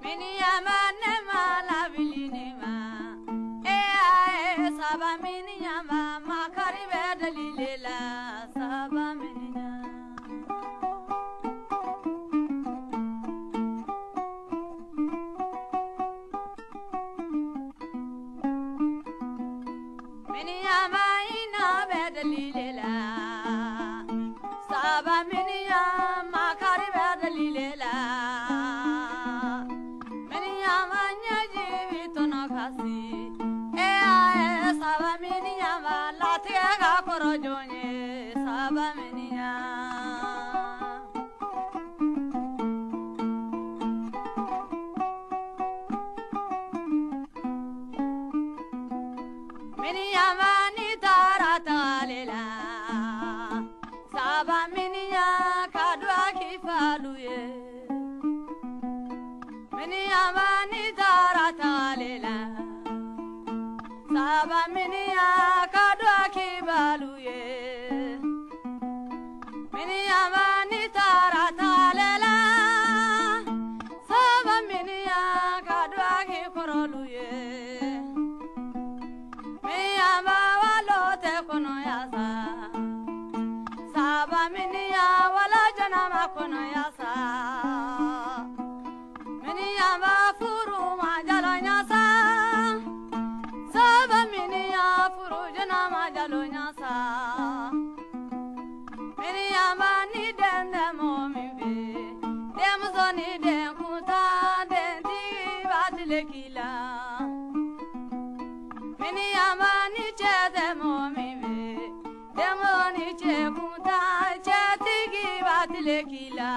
Miniyama nema la bilinima saba miniyama makari be dalilela saba miniya miniyama ina be dalilela saba miniya makari be dalilela miniyama nyaji bitono kasi saba miniyama latiga ka koro jonye saba miniya miniyama ni taratalela saba miniya kadwa kifaluye miniyama ni taratalela saba miniya kadwa kibaluye miniyama ni taratalela saba miniya kadwa kikoroluye miniyama walote kono yasa saba miniya wala janama kono yasa miniyama furu majalo nyasa saba miniya furu janama jalo nyasa miniyama ni dende momibe demzo ni den kuta den di batile kila miniyama ni chete momibe demzo ni che kuta chetigi batile kila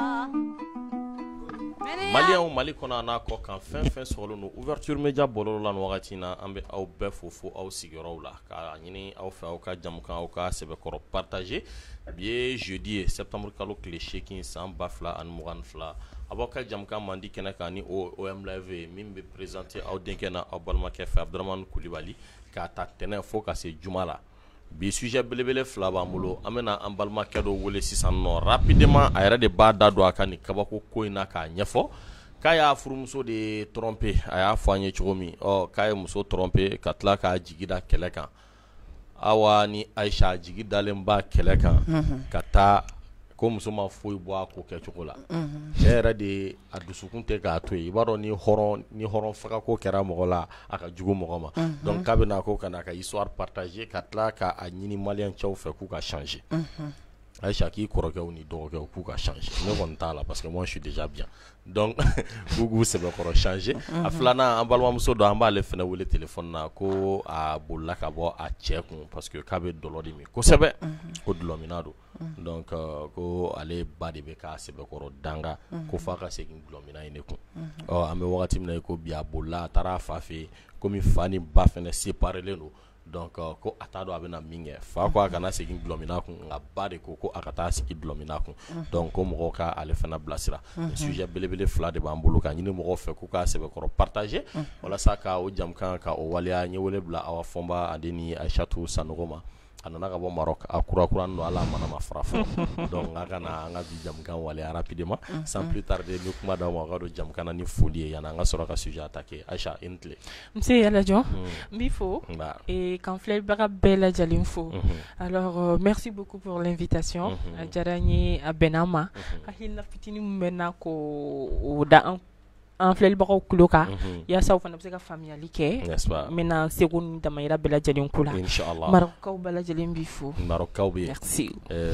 Malien Mali kɔnɔ n'a kɔ kan fɛn fɛn sɔgɔlen don ouverture média bɔlɔlɔ la wagati na an bɛ aw bɛɛ fo aw sigiyɔrɔw la ka ɲini aw fɛ aw ka jamukan aw ka sɛbɛkɔrɔ partager bi ye jeudi ye septembre kalo tile 8 san 2022 a b'aw ka jamukan mandi kɛnɛ kan ni OMLV min bɛ présenter aw denkɛ na aw balimakɛ fɛ Abdramane Kulibali k'a ta tɛnɛ fo ka se juma la bi sujet belebele fila b'an bolo an bɛna an balimakɛ dɔ wele sisan nɔ rapidement a yɛrɛ de b'a da don a ka nin kabako ko in na k'a ɲɛfɔ k'a y'a furumuso de tromper a y'a fɔ an ye cogo min k'a ye muso tromper ka tila k'a jigi da kɛlɛ kan awa ni Aisha jigi dalen ba kɛlɛ kan ka taa ko muso ma foyi bɔ a ko kɛcogo la cɛ yɛrɛ de a dusukun tɛ k'a to yen i b'a dɔn ni hɔrɔn faga ko kɛra mɔgɔ la a ka jugu mɔgɔ ma donc k'a bɛna ko ka na ka histoire partager ka tila k'a ɲini malien cɛw fɛ k'u ka changer Aïcha k'i kɔrɔkɛw ni dɔgɔkɛw k'u ka changer ne kɔni t'a la parce que moi je suis déjà bien donc k'u sɛbɛkɔrɔ changer a filanan an balimamuso dɔ an b'ale fɛnɛ wele téléphone na ko a bolila ka bɔ a cɛ kun parce que k'a bɛ dɔlɔ de min kosɛbɛ ko dulɔmina don donc ko ale ba de bɛ k'a sɛbɛkɔrɔ danga ko f'a ka segin dulɔmina in de kun an bɛ wagati min na ko bi a bolila a taara a fa fɛ yen komi fa ni ba fɛnɛ séparelen don donc ko a t'a dɔn a bɛna min kɛ fa ko a kana segin dulɔmina kun nka ba de ko a ka taa sigi dulɔmina kun donc ko mɔgɔw ka ale fana bilasira sujet belebele fila de b'an bolo ka ɲini mɔgɔw fɛ k'u ka sɛbɛkɔrɔ partager walasa ka o jamukan ka o waleya n ye wele bila awa fɔnba ale ni Aïchatou Sanogo ma a nana ka bɔ Maroc a kura don ala mana ma fara fɔlɔ donc a kana an ka bi jamukan waleya rapidement sans plus tarder ni kuma d'aw ma ka don jamukan na ni foli ye yanni an ka sɔrɔ ka sujet attaquer Aïcha i ni tile monsieur Yalajon n b'i fo et kan filɛbaga bɛɛ lajɛlen fo alors merci beaucoup pour l'invitation a diyara n ye a bɛnna ma hakilina fitinin min bɛ n na k'o da an filɛlibagaw tulo kan yaasa u fana bɛ se ka faamuyali kɛ n bɛna seko ni damayira bɛɛ lajɛlen ko la inchallah Marocaw bɛɛ lajɛlen b'i fo Marocaw bɛ yen merci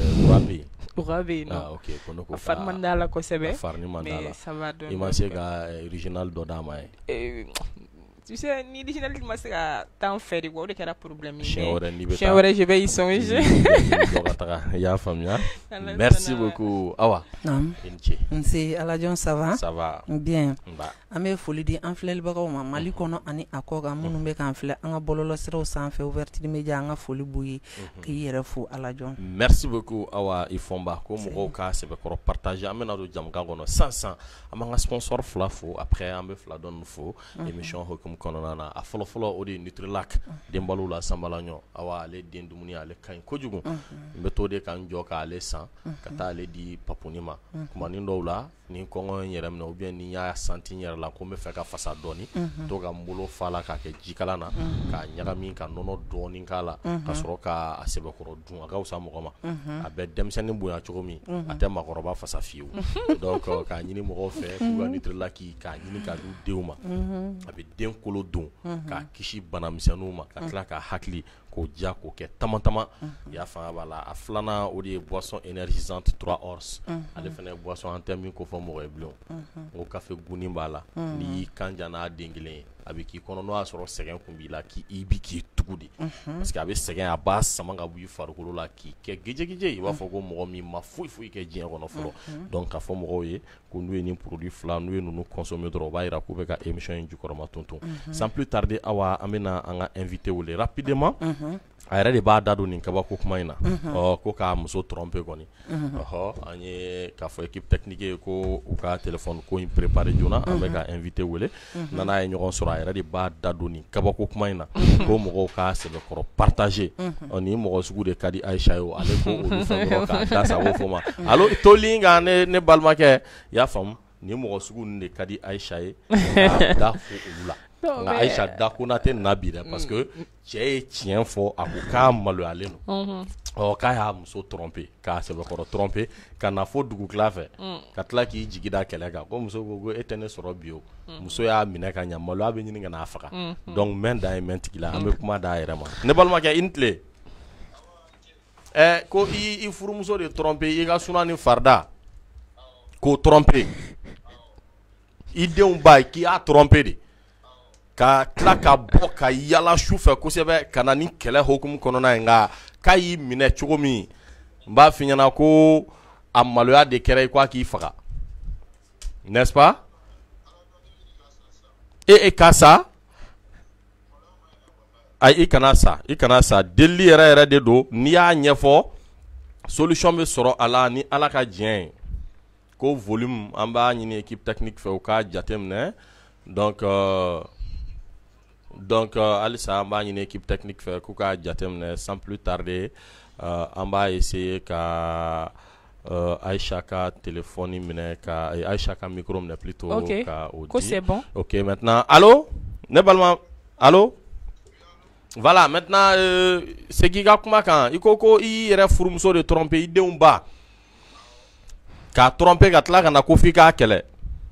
Ura bɛ yen non ok ko ne ko a fari man d'a la kosɛbɛ fari man d'a la mais ça va i ma se ka original dɔ d'a ma ye tu sais ni original ma se ka temps fɛ de quoi o de kɛra problème ye siɲɛ wɛrɛ je vais y songer i y'a faamuya merci beaucoup awa i ni ce nse Alajon ça va ça va bien an bɛ foli di an filɛlibagaw ma Mali kɔnɔ ani a kɔ kan minnu bɛ k'an filɛ an ka bɔlɔlɔsiraw sanfɛ ouverture média an ka foli b'u ye k'i yɛrɛ fo Alajon merci beaucoup awa i fɔnba ko mɔgɔw ka sɛbɛkɔrɔ partager an bɛna don jamukan kɔnɔ sisan an b'an ka sponsor fila fo après an bɛ fila dɔɔni fo émission hokumu hukum kɔnɔna na a fɔlɔfɔlɔ o de ye Nutrilak denbalo la sanbalaɲɔ awa ale den dumuni ale ka ɲi kojugu n bɛ to de ka n jɔ k'ale san ka taa ale di papuni ma kumanin dɔw la ni kɔngɔ in yɛrɛ minɛ ou bien ni y'a santi n yɛrɛ la ko n bɛ fɛ ka fasa dɔɔni to ka n bolo fa la k'a kɛ jikalan na k'a ɲagami ka nɔnɔ dɔɔni k'a la ka sɔrɔ k'a sɛbɛkɔrɔ dun a ka fisa mɔgɔ ma a bɛ denmisɛnnin bonya cogo min a tɛ maakɔrɔba fasa fiyewu donc k'a ɲini mɔgɔw fɛ k'u ka Nutrilak k'a ɲini ka d'u denw ma a bɛ den kolo don k'a kisi banamisɛnninw ma ka tila k'a hakili k'o ja k'o kɛ tama-tama i y'a fanga b'a la a filanan o de ye boisson énergisante 3 Ors ale fana ye boisson an tɛ min ko fɔ mɔgɔ ye bilen n ko kafe guni b'a la n'i y'i kan ja n'a den kelen ye a bɛ k'i kɔnɔ n'o y'a sɔrɔ sɛgɛn kun b'i la k'i bi k'i tugu de parce que a bɛ sɛgɛn a b'a sama ka bɔ i farikolo la k'i kɛ gijegije i b'a fɔ ko mɔgɔ min ma foyi foyi kɛ diɲɛ kɔnɔ fɔlɔ donc k'a fɔ mɔgɔw ye ko n'u ye nin produit fila n'u ye ninnu consommer dɔrɔn o b'a yira k'u bɛ ka émission in jukɔrɔma tonton sans plus tarder awa an bɛna an ka invité wele rapidement a yɛrɛ de b'a da don nin kabako kuma in na ko k'a muso tromper kɔni an ye k'a fɔ équipe technique ye ko u ka téléphone ko in préparer joona an bɛ ka invité wele n'a ye ɲɔgɔn sɔrɔ a yɛrɛ de b'a da don nin kabako kuma in na ko mɔgɔw k'a sɛbɛkɔrɔ partager ni mɔgɔ sugu de ka di Aisha ye ale ko olu fɛn dɔrɔn k'a da sago fɔ ma allo to ligne kan ne balimakɛ i y'a faamu ni mɔgɔ sugu ninnu de ka di Aisha ye k'a da fo olu la nka Aisha da Konate na bi dɛ parce que cɛ ye tiɲɛ fɔ a ko k'a maloyalen don k'a y'a muso tromper k'a sɛbɛkɔrɔ tromper ka na fo dugu tila fɛ ka tila k'i jigi da kɛlɛ kan ko muso ko e tɛ ne sɔrɔ bi o muso y'a minɛ ka ɲɛ maloya bɛ ɲini ka n'a faga donc mɛn da ye mɛn tigi la an bɛ kuma d'a yɛrɛ ma ne balimakɛ i ni tile ko i furumuso de tromper i ka suna ni farida k'o tromper i denw ba k'i y'a tromper de ka tila ka bɔ ka yala su fɛ kosɛbɛ ka na ni kɛlɛ hokumu kɔnɔna ye nka k'a y'i minɛ cogo min n b'a f'i ɲɛna ko a maloya de kɛra i ko a k'i faga n'est-ce pas ka sa ayi i kana sa deli yɛrɛ de don n'i y'a ɲɛfɔ solution bɛ sɔrɔ a la ni Ala ka diɲɛ ye ko volume an b'a ɲini équipe technique fɛ u k'a jateminɛ donc halisa an b'a ɲini équipe technique fɛ k'u k'a jateminɛ sans plus tarder an b'a essayer ka Aisha ka téléphone minɛ ka Aisha ka micro minɛ plutôt ka o di c'est bon. OK maintenant allô ne balima allô voilà maintenant segi ka kuma kan i ko i yɛrɛ furumuso de tromper i denw ba k'a tromper ka tila ka na ko f'i k'a kɛlɛ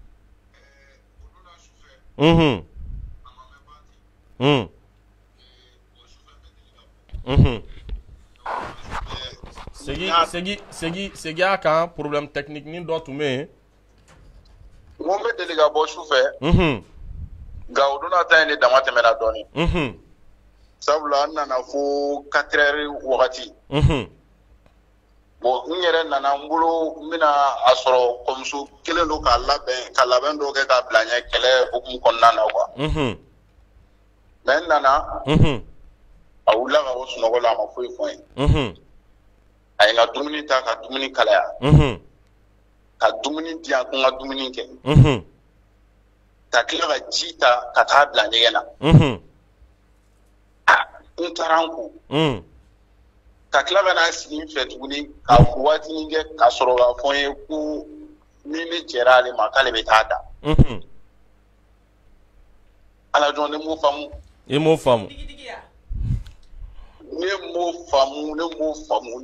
segi a kan problème technique ni dɔ tun bɛ yen n ko n bɛ deli ka bɔ su fɛ nka o donna ta in de dama tɛmɛna dɔɔnin sabula n nana fo 4 heures wagati bon n yɛrɛ nana n bolo n bɛna a sɔrɔ kɔmuso kelen don ka labɛn dɔw kɛ k'a bila ɲɛ kɛlɛ hukumu kɔnɔna na quoi mais n nana a wulila ka bɔ sunɔgɔ la a ma foyi fɔ n ye a ye n ka dumuni ta ka dumuni kalaya ka dumuni di yan ko n ka dumuni kɛ ka tila ka ji ta ka taa bila ɲɛgɛn na n taara n ko ka tila ka n'a sigi n fɛ tuguni ka waatinin kɛ ka sɔrɔ k'a fɔ n ye ko min bɛ jɛra ale ma k'ale bɛ taa da ala dɔn ne m'o faamu i m'o faamu ne m'o faamu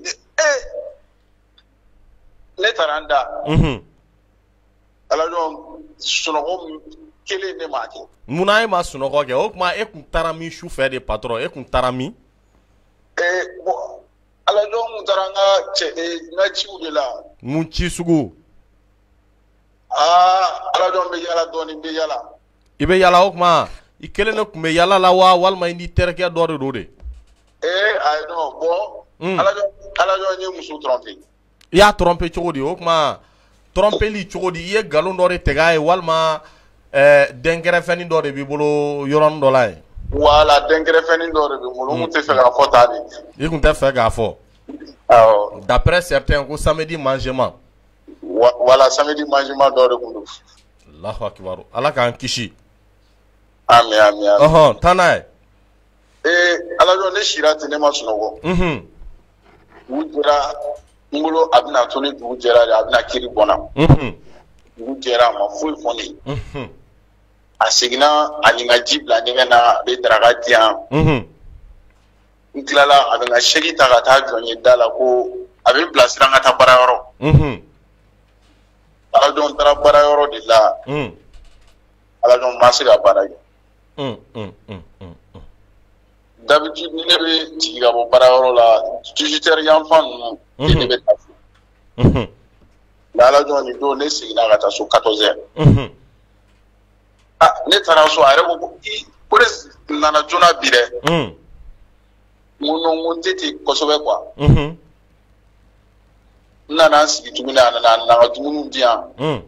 ne taara n da ala dɔn sunɔgɔ kelen ne m'a kɛ munna e ma sunɔgɔ kɛ o tuma e kun taara min su fɛ de patron e kun taara min bon ala dɔn n taara n ka ciw de la mun ci sugu ala dɔn n bɛ yala dɔɔnin n bɛ yala i bɛ yala o tuma i kelen de kun bɛ yala la wa walima i ni terikɛ dɔ de don de ayi non bon ala dɔn n ye muso tromper i y'a tromper cogo di o tuma trompeli cogo di i ye nkalon dɔ de tigɛ a ye walima denkɛrɛfɛnin dɔ de b'i bolo yɔrɔnin dɔ la yen voilà denkɛrɛfɛnin dɔ de b'i bolo n tun tɛ fɛ k'a fɔ tan de i kun tɛ fɛ k'a fɔ awɔ d'après certains ko samedi mangement voilà samedi mangement dɔ de kun don Allahu akibaru ala k'an kisi Ami. Tana. Alors ne shira tene ma sunoko. Ujera ngolo abna toni ujera abna kiri bona. Ujera ma full foni. Asigna aninga jibla ninga na be dragatia. Nklala abenga shegi tagata jonye dala ko abe place ranga ta barayoro. Ala don tara barayoro de la. Ala don masiga barayo. D'habitude ni ne be tiga bo barayoro la digital yanfan ni ne be tafu. Ala don ni do ne signa gata so 14h. Ne tara so are ko police nana jona bire. Mon tete kosobe kwa. Nana sigi tumina na tumu dia.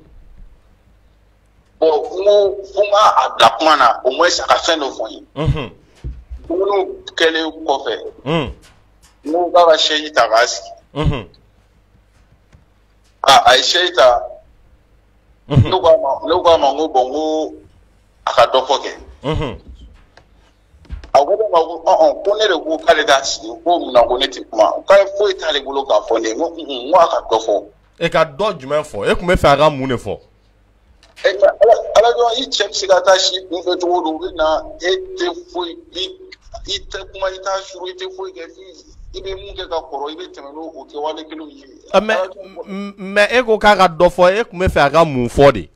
Bon mo fuma abla kumana au moins ça fin no foni. Nous kele ko fe. Mo baba sheyi tabasi. Ai sheita. Lugo ma ngo bongo akadofoke. Agogo ma ko ne re ko kale da si ko na ko ne ti kuma ka fo itale bolo ka fo ne mo akadofo. E ka do jumen fo e kuma fe aga mu ne fo. Ala do I check sigata shi ku fe to do na e te fo I te kuma ita shuru te fo ke fi ibe mu ke ka koro ibe temelo o ke wale kilo yi. Me e ko ka do fo e kuma fe aga mu fo de.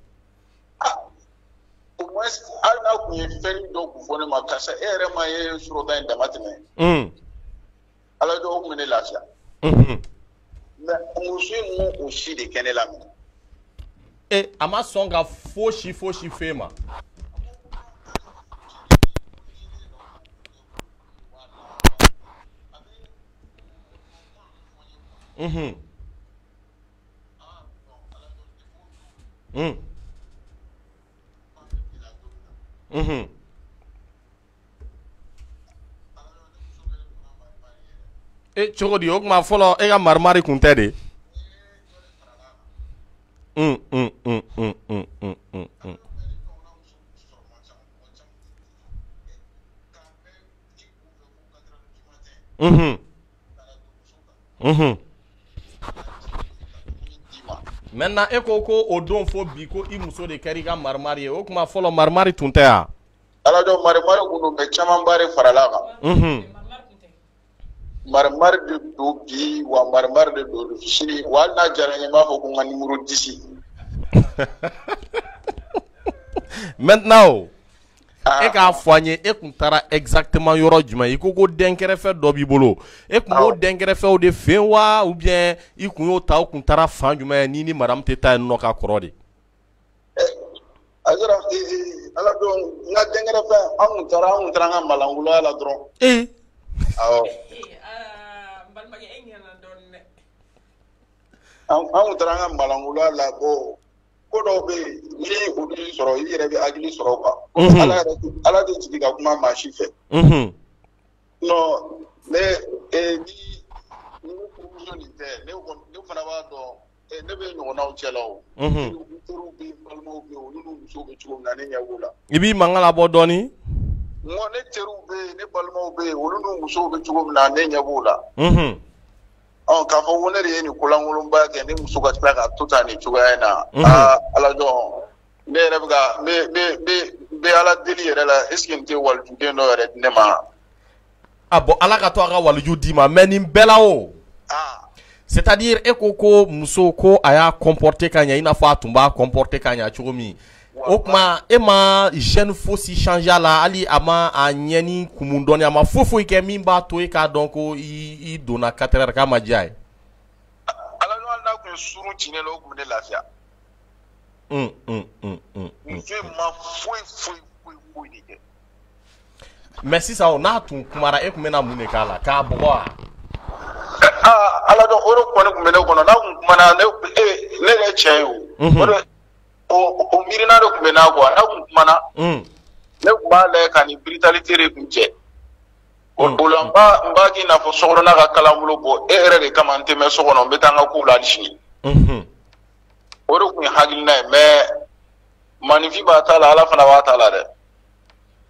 Mas ala ku ye feri do ku fo ne ma kasa ere ma ye shuru da inda matine. Ala do ku ne lafiya. Me musu mu o shi de kenela mi. Ama songa foshi fema. Chogodi ok ma folo e ga marmari kunte de. Maintenant eko ko odon fo bi ko I muso de keri ga marmari o kuma folo marmari tunte ya. Ala do marmari kunu be chaman bare faralaga. Marmar de do bi wa marmar de do fishiri wala jarani ma fo ko ngani numero 10. Maintenant e ka fanye e kuntara exactement yoro juma I ko denkerefe do bi bolo e ko denkerefe o de fenwa ou bien I kun yo ta o kuntara fan juma ni ni madame teta no ka korode azara ala do na denkerefe an tara nga malangula ala dron awo balmage engena donne an tara nga malangula la bo ko do be ni odi soro I yere be agili soro kwa ala de tiga kuma mashi fe no me ni provision inte ne fana ba do ne be no na o chelo turu bi palmo bi o nu so be chuo na ne nyawula Ibi mangala bo doni mo ne teru be ne palmo be o nu so be chuo na ne nyawula ka fo wona re ni kulangulum ba ke ni muso ka tsaka tuta ni chuga na ala do me rebga be ala deli yere la eske nte walju de no yere ne ma abo ala ka to aga walju di ma meni bela o c'est-à-dire ekoko muso ko aya comporter kanya ina fa tumba comporter kanya chugomi okma ema jeune fosi changer la ali ama anyeni kumundoni ama fofo ike mimba to e ka donc I dona 4h ka majai ala no ala ko suru tinelo ko de lafia Merci ça on a tout kumara e kumena mune kala ka boa ala do oro ko ne kumena ko na kumana ne ne cheyo o mirina do kumena ko na kumana ne ba le kani brutality re kunje o lamba mbaki na fo sogoro na ka kalamulo bo ere de kamante me sogono betanga ko la dishini oro kun hagil na me manifi ba tala ala fana ba tala de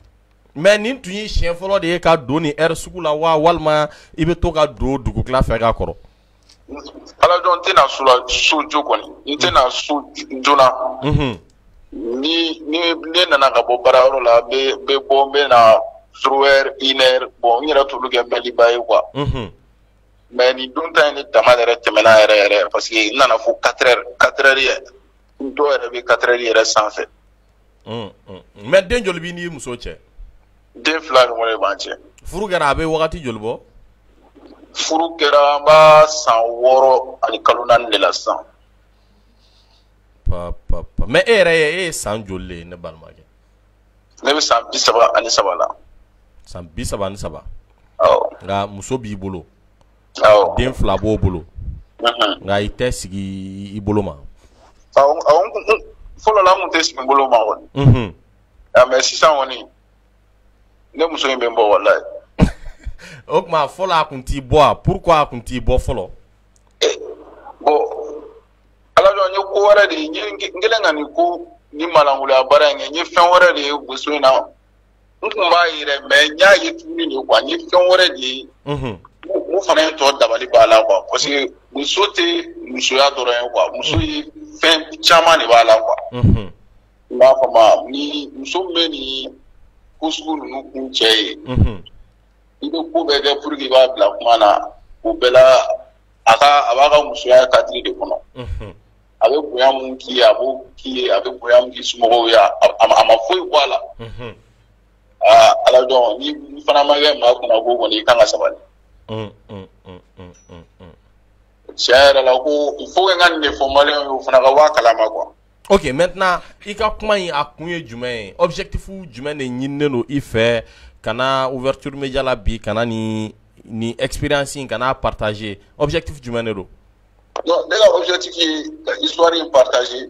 mais nin tun ye siɲɛ fɔlɔ de ye ka don ni heure sugu la wa walima i bɛ to ka don dugukila fɛ ka kɔrɔ. ala dɔn n tɛna so jo kɔni n tɛna so joona. ne nana ka bɔ baarayɔrɔ la bɛ bɔ n bɛ na 0 heures 1 heure bon n yɛrɛ t'olu kɛ mɛliba ye quoi. mais nin don ta in ne dama yɛrɛ tɛmɛna yɛrɛ parce que n nana fo 4 heures ye dɔw yɛrɛ bɛ 4 heures yɛrɛ sanfɛ. mais den joli b'i n'i muso cɛ. den 2 ɲɔgɔn de b'an cɛ. furu kɛra a bɛ wagati joli bɔ. furu kɛra an b'a san 6 ani kalo 4 de la sisan. mais e yɛrɛ ye san joli le ye ne balimakɛ. ne bɛ san 33 la. san 33. awɔ. nka muso b'i bolo. awɔ. den 2 b'o bolo. nka i tɛ sigi i bolo ma. fɔlɔ la n tun tɛ sigi n bolo ma kɔni. mais sisan kɔni ne muso in bɛ n bɔ walayi. o tuma fɔlɔ a kun t'i bɔ wa pourquoi a kun t'i bɔ fɔlɔ. bon ala dɔn n ye ko wɛrɛ de ye n kɛlen ka nin malanguliya baara in kɛ n ye fɛn wɛrɛ de ye muso in na n tun b'a ye dɛ mais n y'a ye tuguni de quoi n ye fɛn wɛrɛ de ye. mun fana ye tɔ dabali b'a la quoi parce que muso tɛ musoya dɔrɔn ye quoi muso ye fɛn caman de b'a la quoi. n b'a fɔ ma ni muso min bɛ nin ko sugu ninnu kun cɛ ye. i bɛ ko bɛɛ kɛ pour que i b'a bila kuma na o bɛɛ la a b'a ka musoya kadiri de kɔnɔ. a bɛ bonya mun k'i ye a b'o k'i ye a bɛ bonya mun k'i somɔgɔw ye a ma foyi bɔ a la. ala dɔn ni fana ma kɛ maa kunna ko kɔni i kan ka sabali. tiɲɛ yɛrɛ la ko il faut que n ka nin de fɔ maliyɛnw ye o fana ka bɔ a kalama quoi. ok maintenant i ka kuma in a kun ye jumɛn ye objectif jumɛn de ɲininen don i fɛ ka na ouverture média la bi ka na ni expérience in ka n'a partager objectif jumɛn de don. non ne ka objectif ye ka histoire in partager.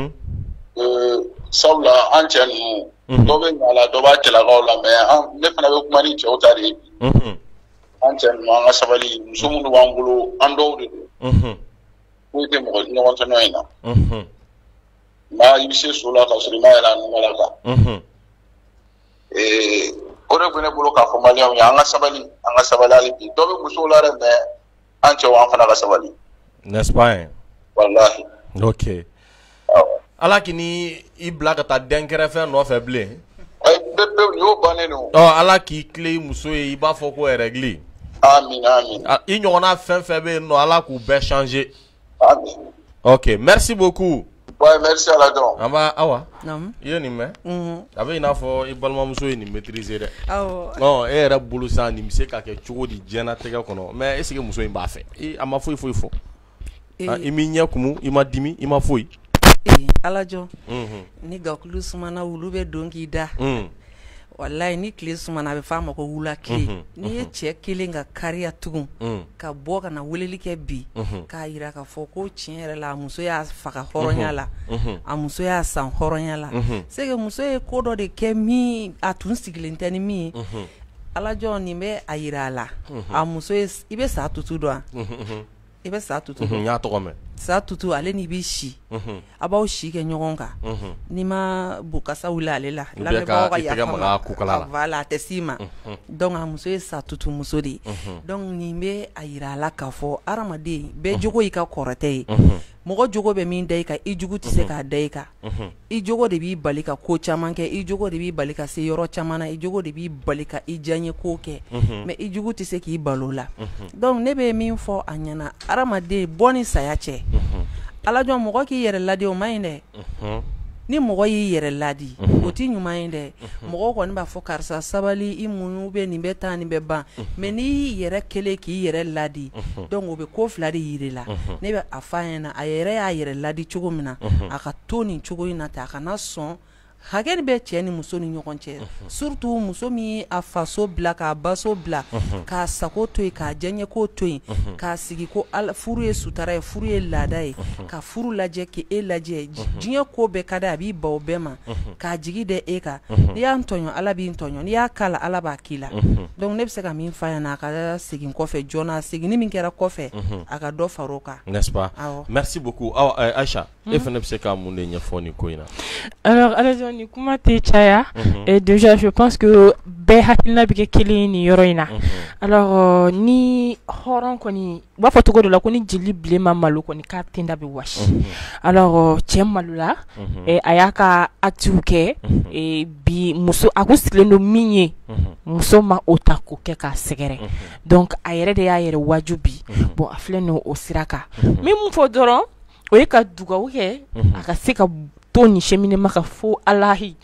sabula an cɛ ninnu. dɔ bɛ ɲa la dɔ b'a cɛlakaw la mais ne fana bɛ kuma ni cɛw ta de ye. an cɛ ninnu an ka sabali muso minnu b'an bolo an dɔw de don. foyi tɛ ɲɔgɔn tɔɲɔ in na. i bɛ se so la ka sɔrɔ i ma yɛlɛ a numara kan. o de bɛ ne bolo k'a fɔ maliyɛnw ye an ka sabali hali bi dɔ bɛ musow la dɛ mais an cɛw an fana ka sabali. n'est-ce pas hein? walahi. ok. ala k'i ni i bila ka taa den kɛrɛfɛ nɔfɛ bilen. pewu nin y'o bannen don. ala k'i tile i muso ye i b'a fɔ ko règle. amin amin. i ɲɔgɔnna fɛn fɛn bɛ yen nɔ ala k'u bɛɛ changer. amin. ok merci beaucoup. ouais merci ala dɔn. an b'a awa. naamu. i ye nin mɛn. a bɛ i n'a fɔ i balimamuso ye nin maîtriser dɛ. awɔ. e yɛrɛ bolo sisan nin bɛ se ka kɛ cogo di diɲɛnatigɛ kɔnɔ mais est ce que muso in b'a fɛ. a ma foyi foyi fɔ. i m'i ɲɛ kumu i ma dimi i ma foyi. alajɔ ni gakulu sumana wulu bɛ don k'i da. walayi ni tile sumana a bɛ fɔ a ma ko wula tile. n'i ye cɛ kelen ka kariya tugun ka bɔ ka na weleli kɛ bi k'a yira k'a fɔ ko tiɲɛ yɛrɛ la a muso y'a faga hɔrɔnya la a muso y'a san hɔrɔnya la c'est que muso ye ko dɔ de kɛ min a tun sigilen tɛ ni min ye alajɔ nin bɛ a yira a la a muso ye i bɛ sa tutu dɔn i bɛ sa tutu dɔn. n y'a tɔgɔ mɛn. sa tutu ale ni b'i si a b'aw si kɛ ɲɔgɔn kan n'i ma bukasa wuli ale la lamɛnbagaw ka yafa ma voilà a tɛ s'i ma donc a muso ye sa tutu muso de ye donc nin bɛ a yira a la k'a fɔ hadamaden bɛɛ jogo y'i ka kɔrɔtɛ ye mɔgɔ jogo bɛ min da i kan i jugu tɛ se k'a da i kan i jogo de b'i bali ka ko caman kɛ i jogo de b'i bali ka se yɔrɔ caman na i jogo de b'i bali ka i diyaɲe ko kɛ mais i jugu tɛ se k'i balo la donc ne bɛ min fɔ a ɲɛna hadamaden bɔ ni saya cɛ alajɔ mɔgɔ k'i yɛrɛ ladi o man ɲi dɛ ni mɔgɔ y'i yɛrɛ ladi o t'i ɲuman ye dɛ mɔgɔ kɔni b'a fɔ karisa sabali i muɲu bɛ nin bɛ taa nin bɛ ban mais n'i y'i yɛrɛ kelen k'i yɛrɛ ladi donc o bɛ ko fila de yir'i la ne bɛ a f'a ɲɛna a yɛrɛ y'a yɛrɛ ladi cogo min na a ka to nin cogo in na ten a kana sɔn hakɛ ni bɛ cɛ ni muso ni ɲɔgɔn cɛ surtout muso min a faso bila k'a baso bila k'a sago to yen k'a diyaɲe ko to yen k'a sigi ko furu ye sutara ye furu ye laada ye ka furu lajɛ k'e lajɛ diɲɛ ko bɛɛ ka di a b'i ban o bɛɛ ma k'a jigi da e kan n'i y'a tɔɲɔ ala b'i tɔɲɔ n'i y'a kala ala b'a k'i la donc ne bɛ se ka min f'a ɲɛna a ka segin kɔfɛ joona seginni min kɛra kɔfɛ a ka dɔ far'o kan n'est-ce pas merci beaucoup Aïcha e fana bɛ se ka mun de ɲɛfɔ nin ko in na. alors ni kuma te caya et déjà je pense que bɛɛ hakilina bɛ kɛ kelen ni yɔrɔ in na alors ni hɔrɔn kɔni u b'a fɔ cogo dɔ la ko ni jeli bilen ma malo kɔni k'a tenda bɛ wasi alors cɛ malola a y'a ka actes kɛ bi muso a kun sigilen don min ye muso ma o ta k'o kɛ k'a sɛgɛrɛ donc a yɛrɛ de y'a yɛrɛ waju bi bon a filɛ n'o o sira kan min mun fɔ dɔrɔn o ye ka dugawu kɛ a ka se ka to ni cheminema ka fo Alahi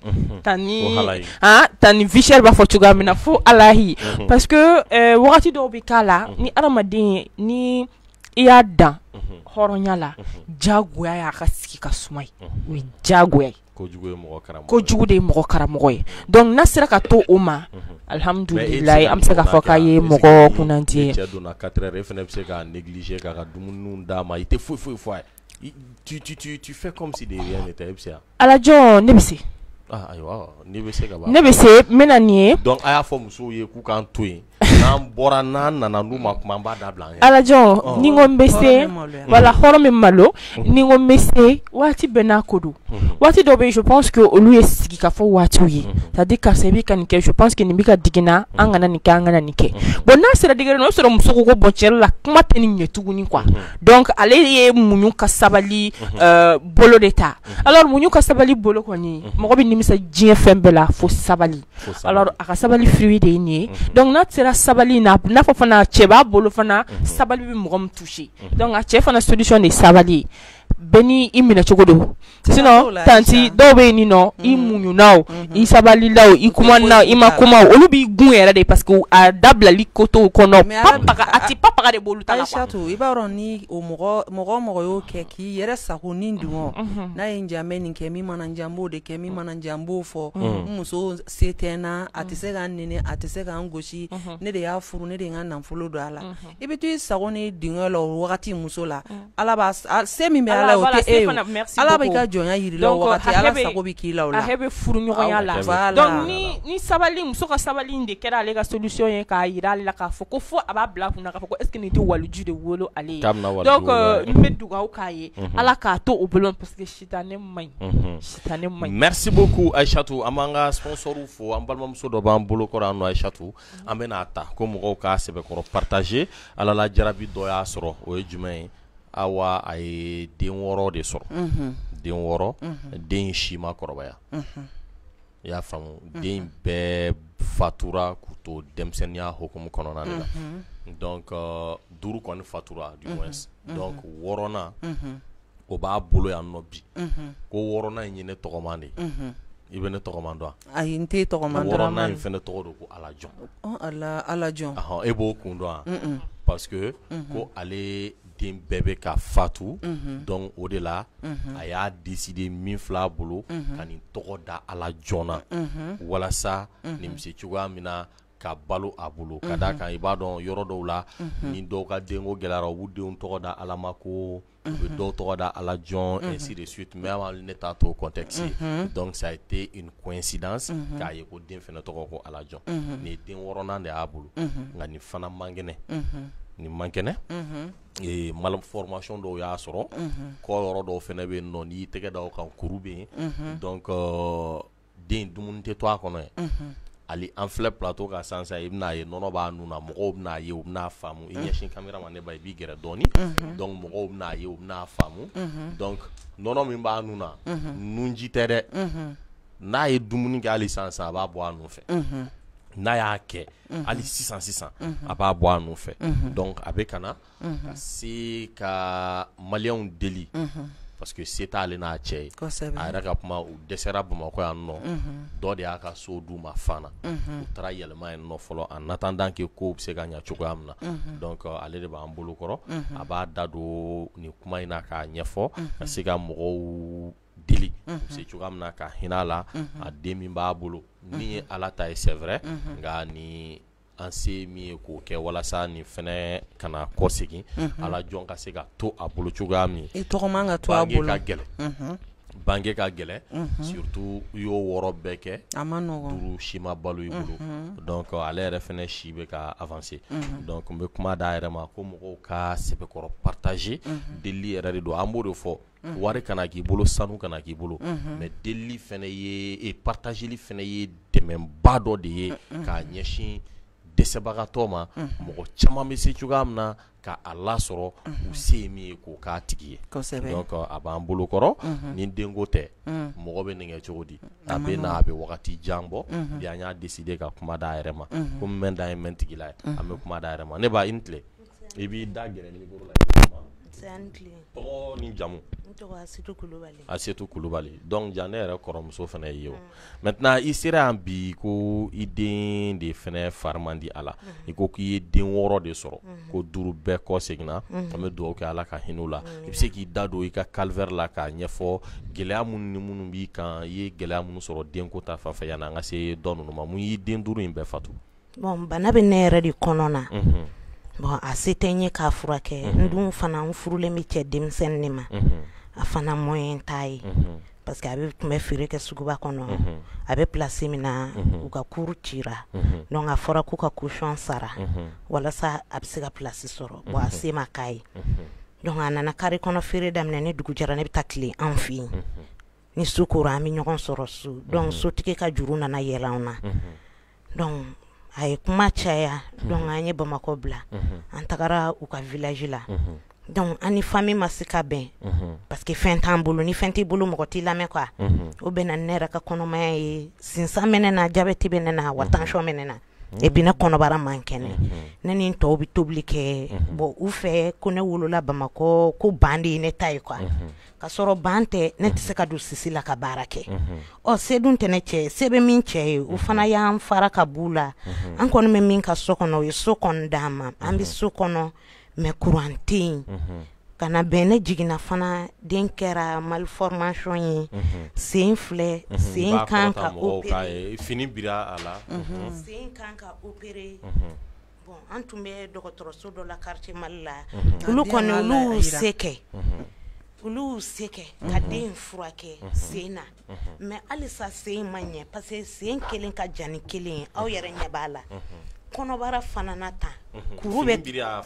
tani vichère b'a fɔ cogoya min na fo Alahi parce que wagati dɔw bɛ k'a la ni adamaden ni i y'a dan hɔrɔnya la jagoya y'a ka sigi ka suma ye o ye jagoya ye kojugu de ye mɔgɔ karamɔgɔ ye donc n'a sera ka to o ma alhamdulilayi an bɛ se k'a fɔ k'a ye mɔgɔ kunnanti ye. Cɛ donna 4 heures e fana bɛ se k'a négliger k'a ka dumuniw d'a ma i tɛ foyi fɔ a ye. Tu fais comme si de rien n'était. Alajo ne bɛ se. Ayiwa ne bɛ se ka ban. Ne bɛ se n bɛna nin ye. Donc a y'a fɔ musow ye k'u k'an to yen. N'an bɔra n'an nana n'u ma kuma an b'a dabila an yɛrɛ. Alajo ni n ko n bɛ se wala hɔrɔn min malo ni n ko n bɛ se waati bɛɛ n'a ko don waati dɔw bɛ yen je pense que olu ye sigi ka fɔ waatiw ye c'est à dire karisa i bɛ ka nin kɛ je pense que nin bɛ ka digi na an kana nin kɛ an kana nin kɛ bon n'a sera degré la o sɔrɔ muso ko ko bon cɛ la kuma tɛ nin ɲɛ tuguni quoi donc ale ye muɲu ka sabali bolo de ta alors muɲu ka sabali bolo kɔni mɔgɔ bɛ nimisa diɲɛ fɛn bɛɛ la fo sabali alors a ka sabali fruit de ye nin ye donc n'a sera sabali n'a fɔ fana cɛ b'a bolo fana sabali bɛ mɔgɔ min toucher donc a cɛ fana solution de sabali bɛɛ ni i minɛ cogo don sinon tanti dɔw bɛ yen ni nɔ i muɲunaw i sabalilaw i kumanaw i ma kumaw olu b'i gun yɛrɛ de parce que a dabilali kotow kɔnɔ a ti papaga de b'olu ta la quoi. Aïchatou i b'a dɔn ni o mɔgɔ y'o kɛ k'i yɛrɛ sago ni dun n'a ye n janbɛ nin kɛ min mana n jan b'o de kɛ min mana n jan b'o fɔ n muso se tɛ n na a tɛ se ka n nɛnɛ a tɛ se ka n gosi ne de y'a furu ne de ye n ka nafolo don a la i bɛ to i sago ni dingɛ la o wagati muso la Ala b'a se min bɛ Ala o tɛ e ye Ala b'i ka jɔnya yiri la o wagati Ala sago bɛ k'i la o la. A bɛ furu ɲɔgɔnya la donc ni sabali muso ka sabali in de kɛra ale ka solution ye k'a yira ale la k'a fɔ ko fo a b'a bila kunna k'a fɔ ko est ce que nin tɛ waliju de wolo ale ye donc n bɛ dugawu k'a ye Ala k'a to o bolo parce que sitanɛ man ɲi. Merci beaucoup Aïchatou an b'an ka sponsorw fo an balimamuso dɔ b'an bolo kɔrɔ yan nɔ Aïchatou an bɛ n'a ta ko mɔgɔw k'a sɛbɛkɔrɔ partager Ala la jarabi dɔ y'a sɔrɔ o ye jumɛn ye awa a ye den 6 de sɔrɔ den 6 den si ma kɔrɔbaya i y'a faamu den bɛɛ fatura k'u to denmisɛnniya hukumu kɔnɔna de la donc 5 kɔni fatura du moins donc 6nan o b'a bolo yan nɔ bi ko 6nan in ye ne tɔgɔman de ye i bɛ ne tɔgɔman dɔn ayi n tɛ tɔgɔman dɔn 6nan in fɛnɛ tɔgɔ don ko Alajɔn Alajɔn e b'o kun dɔn parce que ko ale den bɛɛ bɛ ka fatu donc o de la a y'a décider min filɛ a bolo ka nin tɔgɔ da Alajɔn na walasa nin bɛ se cogoya min na ka balo a bolo ka d'a kan i b'a dɔn yɔrɔ dɔw la ni dɔw ka denko gɛlɛyara u b'u denw tɔgɔ da Ala ma ko u bɛ dɔw tɔgɔ da Alajɔn ainsi de suite mais ne t'a to contexte donc ça a été une coïncidence k'a ye ko den fɛnɛ tɔgɔ ko Alajɔn nin den 6nan de y'a bolo nka nin fana man kɛnɛ nin man kɛnɛ malformation dɔw y'a sɔrɔ kɔ yɔrɔ dɔw fɛnɛ bɛ yen nɔ n'i y'i tɛgɛ da o kan kuru bɛ yen donc den dumuni tɛ to a kɔnɔ ye ali an filɛ plateau kan sisan i bɛna ye nɔnɔ b'a nun na mɔgɔw bɛna ye u bɛna faamu i ɲɛsin caméra ma ne ba i b'i gɛrɛ dɔɔni donc mɔgɔw bɛna ye u bɛna faamu donc nɔnɔ min b'a nun na nunji tɛ dɛ n'a ye dumuni kɛ hali sisan a b'a bɔ a nun fɛ n'a y'a kɛ hali sisan a b'a bɔ a nun fɛ donc a bɛ ka na ka se ka maliyɛnw deli parce que se t'ale n'a cɛ ye a yɛrɛ ka kuma u dɛsɛra Bamakɔ yan nɔ dɔ de y'a ka so d'u ma fana u taara yɛlɛma yen nɔ fɔlɔ en attendant que kow bɛ se ka ɲɛ cogoya min na donc ale de b'an bolo kɔrɔ a b'a da don nin kuma in na k'a ɲɛfɔ ka se ka mɔgɔw deli se cogoya min na ka hinɛ a la a den min b'a bolo min ye Ala ta ye c'est vrai nka ni an se min ye k'o kɛ walasa nin fɛnɛ kana kɔ segin Alajɔn ka se ka to a bolo cogoya min i tɔgɔman ka to a bolo bange ka gɛlɛn surtout i y'o 6 bɛɛ kɛ a ma nɔgɔn 5 si ma balo i bolo donc ale yɛrɛ fɛnɛ si bɛ ka avancer donc n bɛ kuma d'a yɛrɛ ma ko mɔgɔw ka sɛbɛkɔrɔ partager deli yɛrɛ de don an b'o de fɔ wari kana k'i bolo sanu kana k'i bolo mais deli fɛnɛ ye partageli fɛnɛ ye dɛmɛba dɔ de ye k'a ɲɛsin dɛsɛbagatɔ ma mɔgɔ caman bɛ se cogoya min na ka a lasɔrɔ u se ye min ye k'o k'a tigi ye donc a b'an bolo kɔrɔ ni denko tɛ mɔgɔ bɛ nɛgɛ cogo di a bɛ na a bɛ wagati jan bɔ bi an y'a décider ka kuma d'a yɛrɛ ma komi mɛn da ye mɛn tigi la ye an bɛ kuma d'a yɛrɛ ma ne b'a i ni tile i b'i da gɛrɛ micro la tɔgɔ ni jamu Asetu Kulubali donc ja ne yɛrɛ kɔrɔmuso fana ye o maintenant i sera yan bi ko i den de fana fari man di a la i ko k'i ye den 6 de sɔrɔ ko 5 bɛɛ kɔ seginna an bɛ dugawu kɛ Ala ka hinɛ u la i bɛ se k'i da don i ka calvaire la k'a ɲɛfɔ gɛlɛya minnu ni minnu b'i kan i ye gɛlɛya minnu sɔrɔ denko ta fanfɛ yanni an ka se dɔ ninnu ma mun y'i den 5 in bɛɛ fatu. Bon bana bɛ ne yɛrɛ de kɔnɔ na bon a se tɛ n ye k'a furakɛ n dun fana n furulen bɛ cɛ denmisɛnnin de ma a fana moyen t'a ye parce que a bɛ tun bɛ feere kɛ suguba kɔnɔ a bɛ place min na u ka cour cira donc a fɔra k'u ka caution sara walasa a bɛ se ka place sɔrɔ bon a se ma k'a ye donc a nana carré kɔnɔ feere daminɛ ni dugu jɛra ne bɛ taa tile an fɛ yen ni su kora an bɛ ɲɔgɔn sɔrɔ su donc sotigi ka juru nana yɛlɛ an na donc a ye kuma caya donc an ye Bamakɔ bila an tagara u ka village la donc an ni famille ma se ka bɛn parce que fɛn t'an bolo ni fɛn t'i bolo mɔgɔ t'i lamɛn quoi o bɛna ne yɛrɛ ka kɔnɔmaya ye sinsan bɛ ne na diabète bɛ ne na wa tension bɛ ne na et puis ne kɔnɔbara man kɛnɛ ne ni n tɔw bɛ tobili kɛ bon u fɛ ko ne wolola Bamakɔ ko ban de ye ne ta ye quoi ka sɔrɔ ban tɛ ne tɛ se ka don sisi la ka baara kɛ ɔ se dun tɛ ne cɛ se bɛ min cɛ ye o fana y'an fara ka b'u la an kɔni bɛ min ka so kɔnɔ o ye so kɔnɔ d'an ma an bɛ so kɔnɔ mais courant tɛ yen ka na bɛn ne jiginna fana den kɛra malformation ye sen filɛ sen kan ka opérer fini bira a la sen kan ka opérer bon an tun bɛ dɔgɔtɔrɔso dɔ la quartier Mali la olu kɔni olu se kɛ olu se kɛ ka den furakɛ sen na mais halisa sen ma ɲɛ parce que sen kelen ka jan ni kelen ye aw yɛrɛ ɲɛ b'a la kɔnɔbara fana na tan kuru bɛ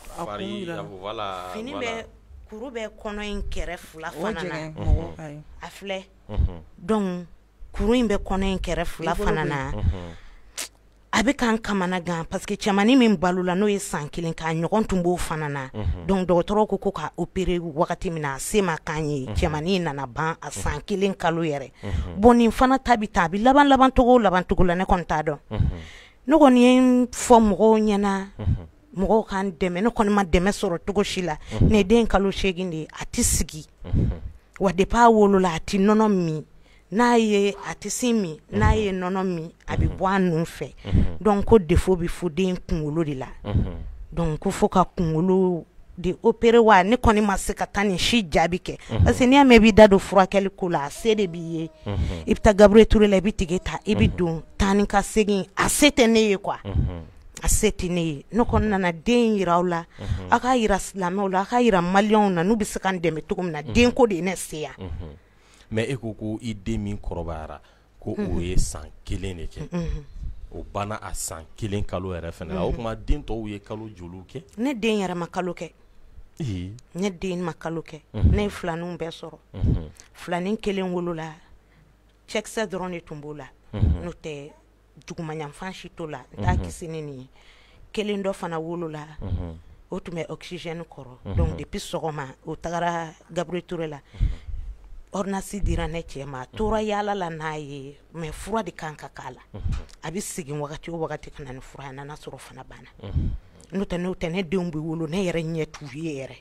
fini bɛ kuru bɛ kɔnɔ in kɛrɛ fila fana na a filɛ donc kuru in bɛ kɔnɔ in kɛrɛ fila fana na a bɛ k'an kamana gan parce que cɛmanin min balola n'o ye san 1 k'a ɲɔgɔn tun b'o fana na donc dɔgɔtɔrɔw ko ka opérer wagati min na a se ma k'an ye cɛmanin nana ban a san 1 kalo yɛrɛ bon nin fana ta bɛ taa a bɛ laban togo la ne kɔni t'a dɔn ne kɔni ye n fɔ mɔgɔw ɲɛna mɔgɔw k'an dɛmɛ ne kɔni ma dɛmɛ sɔrɔ togo si la ne den kalo 8 de a tɛ sigi wa depuis a wolola a tɛ nɔnɔ min n'a ye a tɛ sin min n'a ye nɔnɔ min a bɛ bɔ a nun fɛ donc ko défaut bɛ fo den kunkolo de la donc ko fo ka kunkolo de opérer wa ne kɔni ma se ka taa nin si jaabi kɛ parce que n'i y'a mɛn i b'i da don furakɛli ko la a se de b'i ye i bɛ taa Gabriel Touré la i bɛ tigɛ ta i bɛ don taa ni ka segin a se tɛ ne ye quoi a se tɛ ne ye ne kɔni nana den yira aw la a ka yira silamɛw la a ka yira maliyɛnw na n'u bɛ se ka n dɛmɛ cogo min na denko de ye ne se yan mais e ko ko i den min kɔrɔbayara ko o ye san 1 de kɛ o banna a san 1 kalo yɛrɛ fɛnɛ la o kuma den tɔw ye kalo joliw kɛ ne den yɛrɛ ma kalo kɛ ne den ma kalo kɛ ne ye filaninw bɛɛ sɔrɔ filanin 1 wolola cɛkisɛ dɔrɔn de tun b'o la n'o tɛ jugumanyanfan si t'o la n t'a kisi ni nin ye 1 dɔ fana wolola o tun bɛ oxygène kɔrɔ donc depuis sɔgɔma o tagara Gabriel Touré la ordonnance dira ne cɛ ma a tora yaala la n'a ye mais fura de kan ka k'a la a bɛ segin wagati o wagati ka na ni fura a nana sɔrɔ fana banna n'o tɛ ne denw bɛ wolo ne yɛrɛ ɲɛ t'u ye yɛrɛ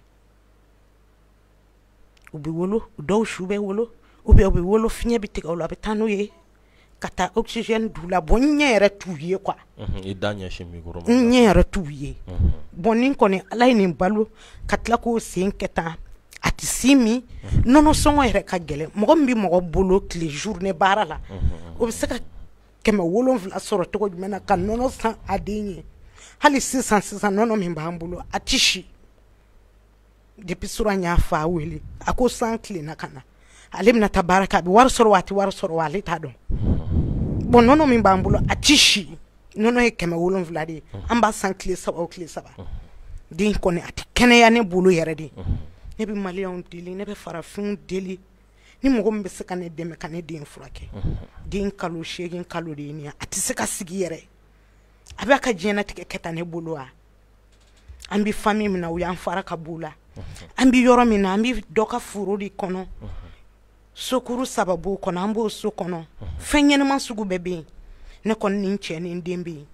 u bɛ wolo dɔw su bɛ wolo ou bien u bɛ wolo fiɲɛ bɛ tigɛ u la a bɛ taa n'u ye ka taa oxygène d'u la bon n ɲɛ yɛrɛ t'u ye quoi i da ɲɛsin micro ma n ɲɛ yɛrɛ t'u ye bon ni kɔni Ala ye nin balo ka tila k'o sen kɛ tan a tɛ si min nɔnɔ sɔngɔ yɛrɛ ka gɛlɛn mɔgɔ min bɛ mɔgɔ bolo tile journée baara la o bɛ se ka 700 sɔrɔ cogo jumɛn na ka nɔnɔ san a den ye hali sisan nɔnɔ min b'an bolo a tɛ si depuis sura n y'a fa wele a ko san tilenna ka na ale bɛna taa baara kɛ a bɛ wari sɔrɔ wa a tɛ wari sɔrɔ wa ale t'a dɔn bon nɔnɔ min b'an bolo a tɛ si nɔnɔ ye 700 de ye an b'a san tile 3 o tile 3 den kɔni a tɛ kɛnɛya ne bolo yɛrɛ de ne bɛ maliyɛnw deli ne bɛ farafinw deli ni mɔgɔ min bɛ se ka ne dɛmɛ ka ne den furakɛ den kalo 8 kalo de ye nin ye a tɛ se ka sigi yɛrɛ a bɛ ka diɲɛnatigɛ kɛ tan ne bolo wa an bɛ famille min na u y'an fara ka b'u la an bɛ yɔrɔ min na an bɛ dɔ ka foro de kɔnɔ sokuru sababu kɔnɔ an b'o so kɔnɔ fɛn ɲɛnama sugu bɛɛ bɛ yen ne kɔni ni n cɛ ni n den bɛ yen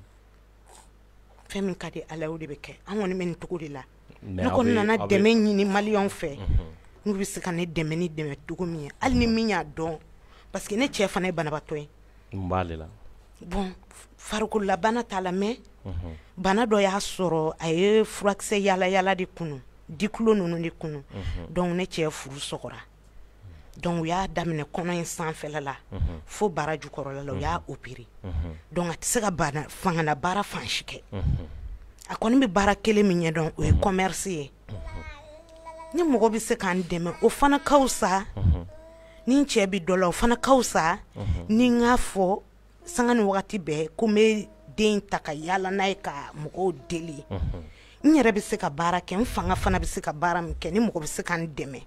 fɛn min ka di Ala ye o de bɛ kɛ an kɔni bɛ nin cogo de la ne kɔni nana dɛmɛ ɲini maliyɛnw fɛ n'u bɛ se ka ne dɛmɛ ni dɛmɛ cogo min ye hali ni min y'a dɔn parce que ne cɛ fana ye banabaatɔ ye bon farikololabana t'a la mais bana dɔ y'a sɔrɔ a ye furakisɛ yala yala de kunu dikulo ninnu de kunu donc ne cɛ furu sɔgɔra donc u y'a daminɛ kɔnɔ in sanfɛla la fo bara jukɔrɔla la u y'a opéré donc a tɛ se ka fangana baara fan si kɛ a kɔni bɛ baara kelen min ɲɛdɔn o ye commerce ye ni mɔgɔ bɛ se k'an dɛmɛ o fana ka fisa ni n cɛ bɛ dɔ la o fana ka fisa ni n k'a fɔ sanga ni wagati bɛɛ ko n bɛ den ta ka yaala n'a ye ka mɔgɔw deli n yɛrɛ bɛ se ka baara kɛ n fanga fana bɛ se ka baara min kɛ ni mɔgɔ bɛ se k'an dɛmɛ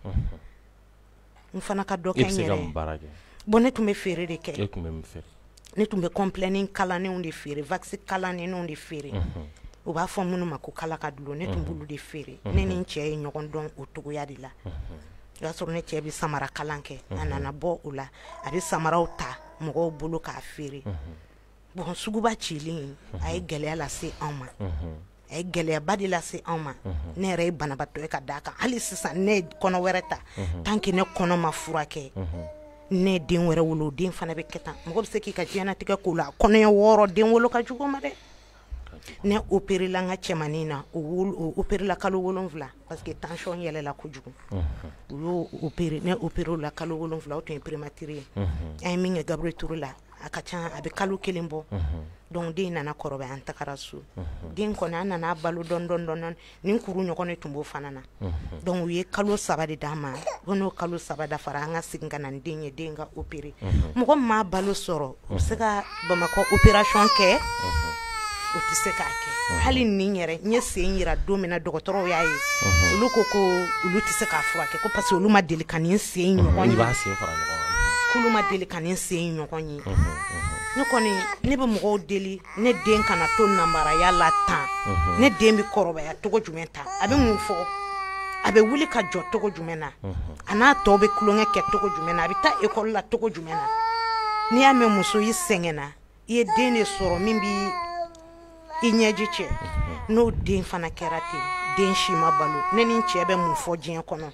n fana ka dɔ kɛ n yɛrɛ bon ne tun bɛ feere de kɛ ne tun bɛ compléni kalannenw de feere vaccin kalannenw de feere u b'a fɔ minnu ma ko kala ka dulon ne tun b'olu de feere ne ni n cɛ ye ɲɔgɔn dɔn o togoya de la o y'a sɔrɔ ne cɛ bɛ samara kalan kɛ a nana bɔ o la a bɛ samaraw ta mɔgɔw bolo k'a feere bon suguba cilen a ye gɛlɛya lase anw ma a ye gɛlɛyaba de lase anw ma ne yɛrɛ ye banabaatɔ ye ka d'a kan hali sisan ne ye kɔnɔ wɛrɛ ta tant que ne kɔnɔ ma furakɛ ne den wɛrɛ wolo den fana bɛ kɛ tan mɔgɔ bɛ se k'i ka diɲɛnatigɛ k'o la kɔnɔɲɛ 6 den wolo ka jugu ma dɛ ne opéré la n ka cɛmanin na o opéré la kalo 7 parce que tension yɛlɛla kojugu u y'o opéré ne opéré la kalo 7 o tun ye prématuré ye an ye min kɛ Gabriel Touré la a ka ca a bɛ kalo 1 bɔ donc den nana kɔrɔbaya an tagara so den kɔni an nana balo dɔn nin kuru ɲɔgɔn de tun b'o fana na donc u ye kalo 3 de d'an ma ko n'o kalo 3 dafara an ka segin ka na ni den ye den ka opéré mɔgɔ min m'a balo sɔrɔ u bɛ se ka Bamakɔ opération kɛ o tɛ se k'a kɛ hali nin yɛrɛ n ye sen yira don min na dɔgɔtɔrɔw y'a ye olu ko olu tɛ se k'a furakɛ ko parce que olu ma deli ka nin sen ɲɔgɔn ye k'olu ma deli ka nin sen ɲɔgɔn ye ne kɔni ne bɛ mɔgɔw deli ne den kana to namaraya la tan ne den bɛ kɔrɔbaya cogo jumɛn ta a bɛ mun fɔ a bɛ wuli ka jɔ cogo jumɛn na a n'a tɔw bɛ kulonkɛ kɛ cogo jumɛn na a bɛ taa école la cogo jumɛn na n'i y'a mɛn muso i sɛgɛnna i ye den de sɔrɔ min b'i i ɲɛji cɛ n'o den fana kɛra ten den si ma balo ne ni n cɛ bɛ mun fɔ diɲɛ kɔnɔ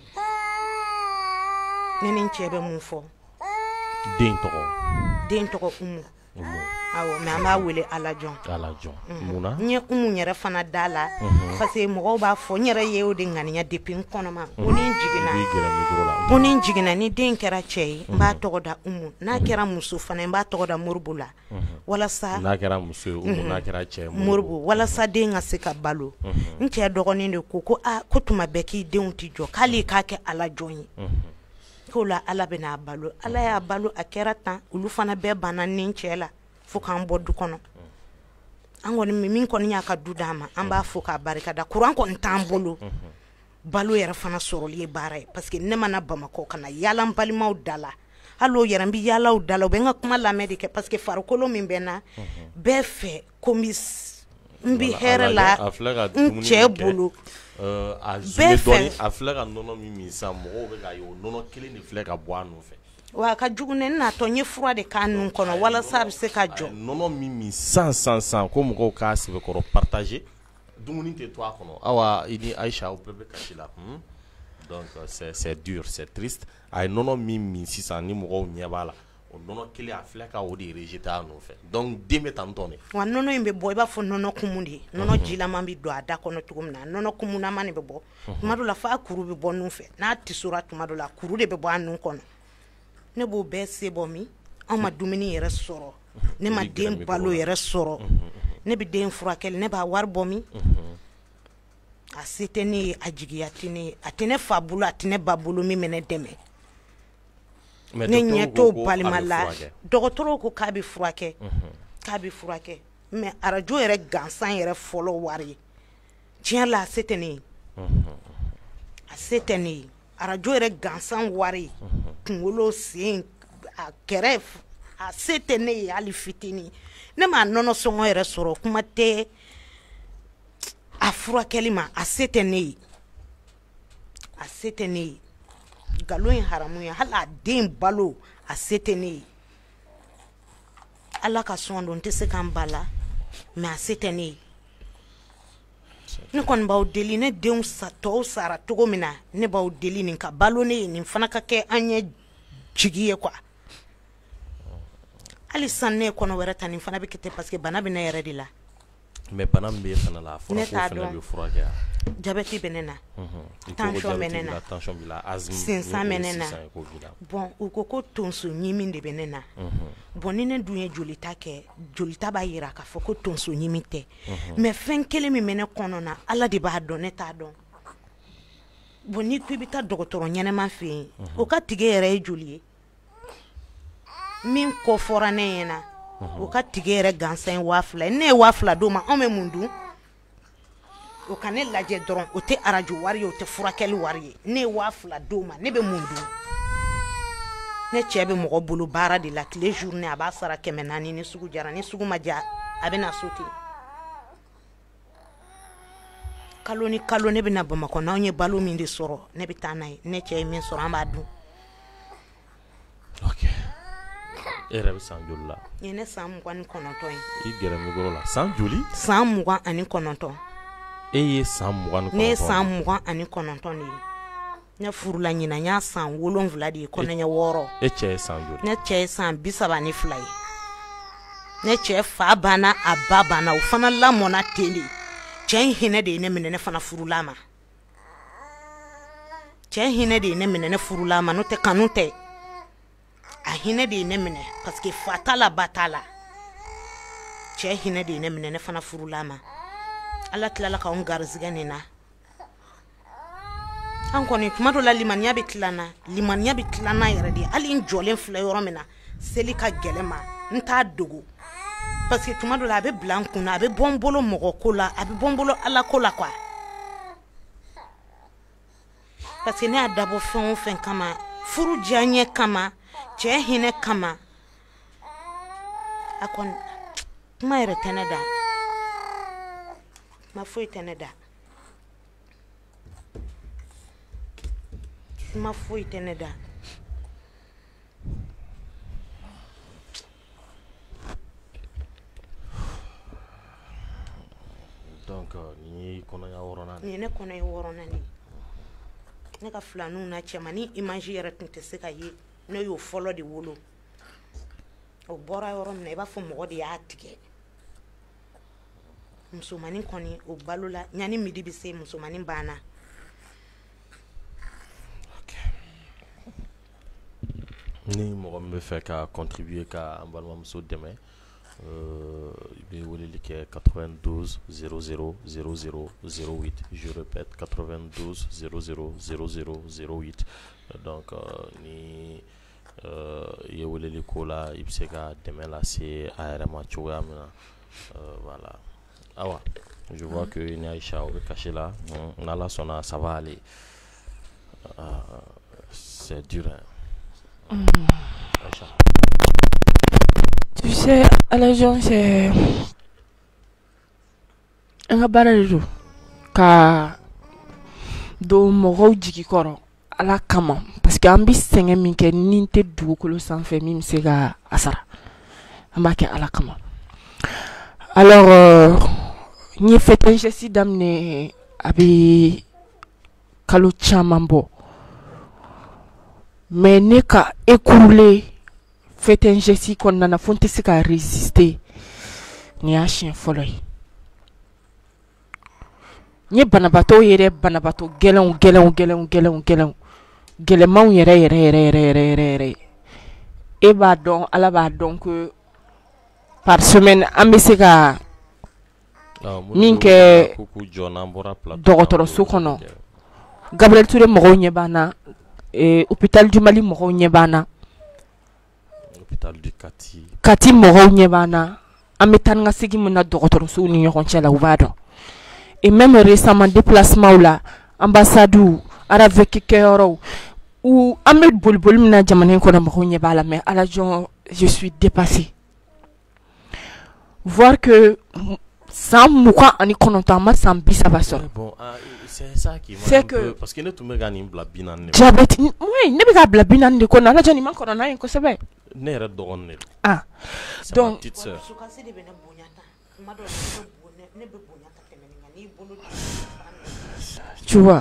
ne ni n cɛ bɛ mun fɔ den tɔgɔ Umu awɔ mais an b'a wele Alajɔn munna n ye Umu yɛrɛ fana da la parce que mɔgɔw b'a fɔ n yɛrɛ ye o de ŋaniya depuis n kɔnɔma ko ni n jiginna ni den kɛra cɛ ye n b'a tɔgɔ da Umu n'a kɛra muso fana n b'a tɔgɔ da Moribo la walasa n'a kɛra muso ye Umu n'a kɛra cɛ Moribo walasa den ka se ka balo n cɛ dɔgɔnin de ko ko tuma bɛɛ k'i denw tɛ jɔ k'ale k'a kɛ Alajɔn ye k'o la Ala bɛna a balo Ala y'a balo a kɛra tan olu fana bɛɛ banna ni n cɛ la fo k'an bɔ du kɔnɔ an kɔni min kɔni y'a ka du d'a ma an b'a fo k'a barikada courant kɔni t'an bolo balo yɛrɛ fana sɔrɔli ye baara ye parce que ne mana Bamakɔ ka na yaala n balimaw da la hali o yɛrɛ n bɛ yaalaw da la u bɛ n ka kuma lamɛn de kɛ parce que farikolo min bɛ n na bɛɛ fɛ ko n bɛ hɛrɛ la n cɛ bolo bɛɛ fɛ a filɛ ka nɔnɔ min min sisan mɔgɔw bɛ k'a ye o nɔnɔ kelen de filɛ ka bɔ a nɔfɛ wa ka jugu ne natɔ n ye fura de k'a nun kɔnɔ walasa a bɛ se ka jɔ nɔnɔ min san ko mɔgɔw k'a sɛbɛkɔrɔ partager dumuni tɛ to a kɔnɔ awa i ni Aïcha aw bɛɛ bɛ kasi la donc c'est dur c'est triste a ye nɔnɔ min sisan ni mɔgɔw ɲɛ b'a la o nɔnɔ kelen a filɛ ka o de rejeter a nɔfɛ donc den bɛ tan tɔ de wa nɔnɔ in bɛ bɔ i b'a fɔ nɔnɔ kumu de nɔnɔ jilaman bɛ don a da kɔnɔ cogo min na nɔnɔ kumunama de bɛ bɔ tuma dɔ la f'a kuru bɛ bɔ nun fɛ n'a tisora tuma dɔ la kuru de bɛ bɔ a nun kɔnɔ ne b'o bɛɛ se bɔ min an ma dumuni yɛrɛ sɔrɔ ne ma den balo yɛrɛ sɔrɔ ne bɛ den furakɛli ne b'a wari bɔ min a se tɛ ne ye a jigiya tɛ ne ye a tɛ ne fa bolo a tɛ ne ba bolo min bɛ ne dɛmɛ ne ɲɛ t'o balima la dɔgɔtɔrɔw ko k'a bɛ furakɛ mais arajo yɛrɛ gansan yɛrɛ fɔlɔ wari ye tiɲɛ la a se tɛ ne ye a se tɛ ne ye arajo yɛrɛ gansan wari kunkolo sen a kɛrɛ a se tɛ ne ye hali fitini ne m'a nɔnɔ sɔngɔ yɛrɛ sɔrɔ kuma tɛ a furakɛli ma a se tɛ ne ye a se tɛ ne ye galon in haramu ye hali a den balo a se tɛ ne ye ala ka sɔn don n tɛ se k'an ba la mais a se tɛ ne ye ne kɔni b'aw deli ne denw tɔw sara cogo min na ne b'aw deli nin ka balo ne ye nin fana ka kɛ an ye jigi ye quoi hali san ne kɔnɔ wɛrɛ ta nin fana bɛ kɛ parce que bana bɛ ne yɛrɛ de la mais bana min bɛ fana la fura ko fana bɛ furakɛ jabɛti bɛ ne na tension bɛ ne na sinsan bɛ ne na bon u ko ko tonso ɲimi de bɛ ne na bon ni ne dun ye jolita kɛ jolita b'a yira k'a fɔ ko tonso ɲimi tɛ mais fɛn kelen min bɛ ne kɔnɔ na ala de b'a dɔn ne t'a dɔn bon ni ko i bɛ taa dɔgɔtɔrɔ ɲɛnɛma fɛ yen o ka tige yɛrɛ ye joli ye min ko fɔra ne ɲɛna o ka tige yɛrɛ gansan ye 2000 ne ye 2000 d'o ma anw bɛ mun dun o ka ne lajɛ dɔrɔn o tɛ arajo wari ye o tɛ furakɛli wari ye ne ye 2000 d'o ma ne bɛ mun dun ne cɛ bɛ mɔgɔ bolo baara de la tile journée a b'a sara 400 ni sugu jara ni sugu ma ja a bɛ na so ten kalo ni kalo ne bɛ na Bamakɔ n'anw ye balo min de sɔrɔ ne bɛ taa n'a ye ne cɛ ye min sɔrɔ an b'a dun. Ok. E yɛrɛ bɛ san joli la? Nin ye ne san 29 ye. I gɛrɛ micro la san joli? San 29. E ye san 29? Ne ye san 29 de ye. Ne furula ɲina n y'a san 7 de ye kɔnɔɲɛ 6. E cɛ ye san joli? Ne cɛ ye san 32 ye. Ne cɛ fa banna a ba banna o fana lamɔna ten de. Cɛ in hinɛ de ye ne minɛ ne fana furula ma. Cɛ hinɛ de ye ne minɛ ne furula ma n'o tɛ kanu tɛ. A hinɛ de ye ne minɛ parce que fa t'a la ba t'a la. Cɛ hinɛ de ye ne minɛ ne fana furula ma. Ala tilala k'anw garizigɛ nin na. An kɔni kuma dɔ la limaniya bɛ tilana yɛrɛ de hali n jɔlen filɛ yɔrɔ min na seli ka gɛlɛn ma n t'a dogo parce que kuma dɔ la a bɛ bila n kunna a bɛ bɔ n bolo mɔgɔ ko la a bɛ bɔ n bolo ala ko la quoi parce que ne y'a dabɔ fɛn o fɛn kama furu diya n ye kama cɛ hinɛ kama a kɔni kuma yɛrɛ tɛ ne da kuma foyi tɛ ne da. Ma foyi tɛ ne da. Donc ni kɔnɔya 6nan. Ni ne kɔnɔya 6nan ni. Ne ka filaninw na cɛmani image yɛrɛ tun tɛ se ka ye ne y'o fɔlɔ de wolo. O bɔra yɔrɔ min na i b'a fɔ mɔgɔ de y'a tigɛ. Musomani kɔni o balola ɲani midi bɛ se musomani banna. Ni mɔgɔ min bɛ fɛ ka contribuer ka an balimamuso dɛmɛ i bɛ weleli kɛ 92 00 00 08 je répète 92 00 00 08 donc ni i ye weleli ko la i bɛ se ka dɛmɛ lase a yɛrɛ ma cogoya min na voilà awa je vois que ni Aïcha o bɛ caché là n'Ala sɔnna ça va aller c'est dur hein. Tu sais, à l'agence, c'est un barrage ka do mɔgɔw jigi kɔrɔ ala kama parce que an bɛ sɛgɛn min kɛ ni tɛ dugukolo sanfɛ min bɛ se ka a sara an b'a kɛ ala kama. Alors n ye fête geste daminɛ a bɛ kalo caman bɔ. Mais ne ka écoulé fait un geste qu'on a font se ka résister ni a chien fɔlɔ ye ni banabato yɛrɛ banabato gɛlɛnmanw yɛrɛ e b'a dɔn ala b'a dɔn que par semaine an bɛ se ka min kɛ dɔgɔtɔrɔso kɔnɔ Gabriel Touré mɔgɔw ɲɛ b'an na hôpital du Mali mɔgɔw ɲɛ b'an na hôpital du Kati mɔgɔw ɲɛ b'an na an bɛ taa ni ka segin min na dɔgɔtɔrɔsow ni ɲɔgɔn cɛ la u b'a dɔn et même récemment déplacement la ambassade avec cœur ou amel bolbol mina jamane ko na mako nyebala mais à la je suis dépassée voir que sans muka ani kononta ma sans bisa ba soro bon c'est ça qui c'est que parce que ne tout me gagner bla binan diabète oui ne be ga bla binan de ko na la joni man ko na ko sebe ne re dogon ne ah donc petite sœur tu vois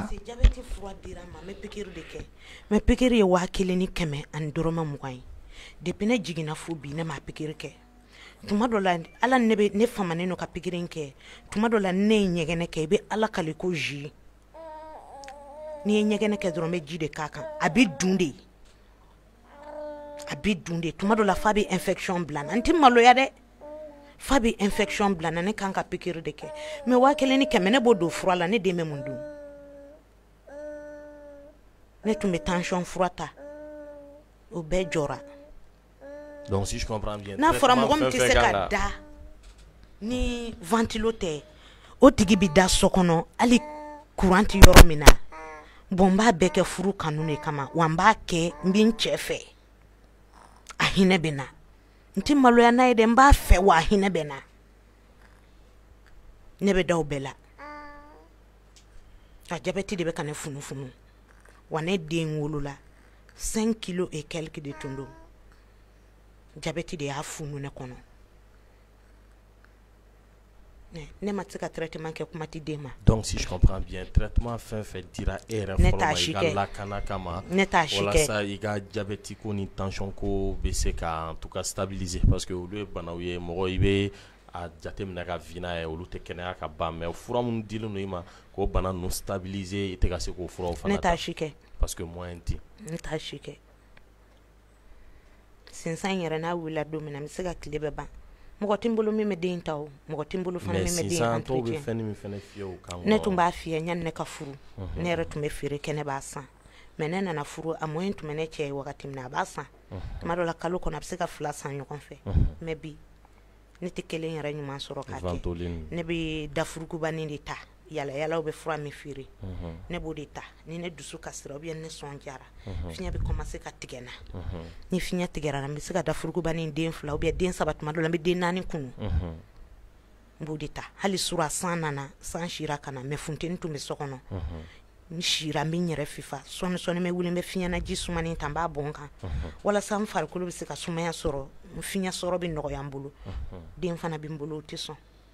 mais pikiri wa keleni keme an doroma mugai depuis ne jigina fu bi ne ma pikiri ke tuma do la ala ne famane no ka pikiri ke tuma do la ne nyegene ke be ala kale ko ji ni nyegene ke dorome ji de kaka abi dunde tuma do la fabi infection blan anti malo ya de fabi infection blan ne kan ka pikiri de ke mais wa keleni keme ne bodo fura la ne de me mundu ne tumbe tension furata o be jora. Donc si je comprends bien, na fora mo ti se ka da ni ventilateur o tigi bi da sokono ali courant yoro mina bomba beke furu kanune kama wamba ke mbin chefe ahine bena nti malo ya na ide mba fe wa ahine bena ne be da obela a jabeti de be kan funu wane den wolula 5 kilos et quelques de tondo diabète de afunu ne kono ne matika traitement ke kumati dema. Donc si je comprends bien, traitement fait dira RF la kanakama wala sa iga diabète ko ni tension ko BCK en tout cas stabiliser parce que le banawiye mo ibe a jatem na ka vina e olu te kenya ka ba mais fura mun dilu no ima ko bana no stabiliser ite ka se ko fura fana ne ta chike parce que moi enti ne ta chike sinsan yere na wula do mina mi se ka klebe ba mo timbulu mi me den taw mo timbulu fana mi me den entretien mais si mi fene fio kan ne tumba fie nyan ne ka furu ne re tume fire kene ba san menena na furu amoyen tumene che wakati na ba san maro la kalo ko na se ka fla san yokon fe me bi ne te kelen yara nyuma soro ka ne bi dafuruku bani de ta yala be fura mi firi ne bo de ta ni ne dusu kasira obi ne son jara finya bi commencer ka tigena ni finya tigera na mi se ka dafuruku bani den fla obi den sabat ma do la mi den nani kunu bo de ta hali sura sanana san shira kana me funten tu mi sokono mi shira mi nyere fifa son me wuli me finya na jisuma ni tamba bonka wala sam far ko bi se ka sumaya soro finya soro bi no yambulu den fana bi mbulu tison.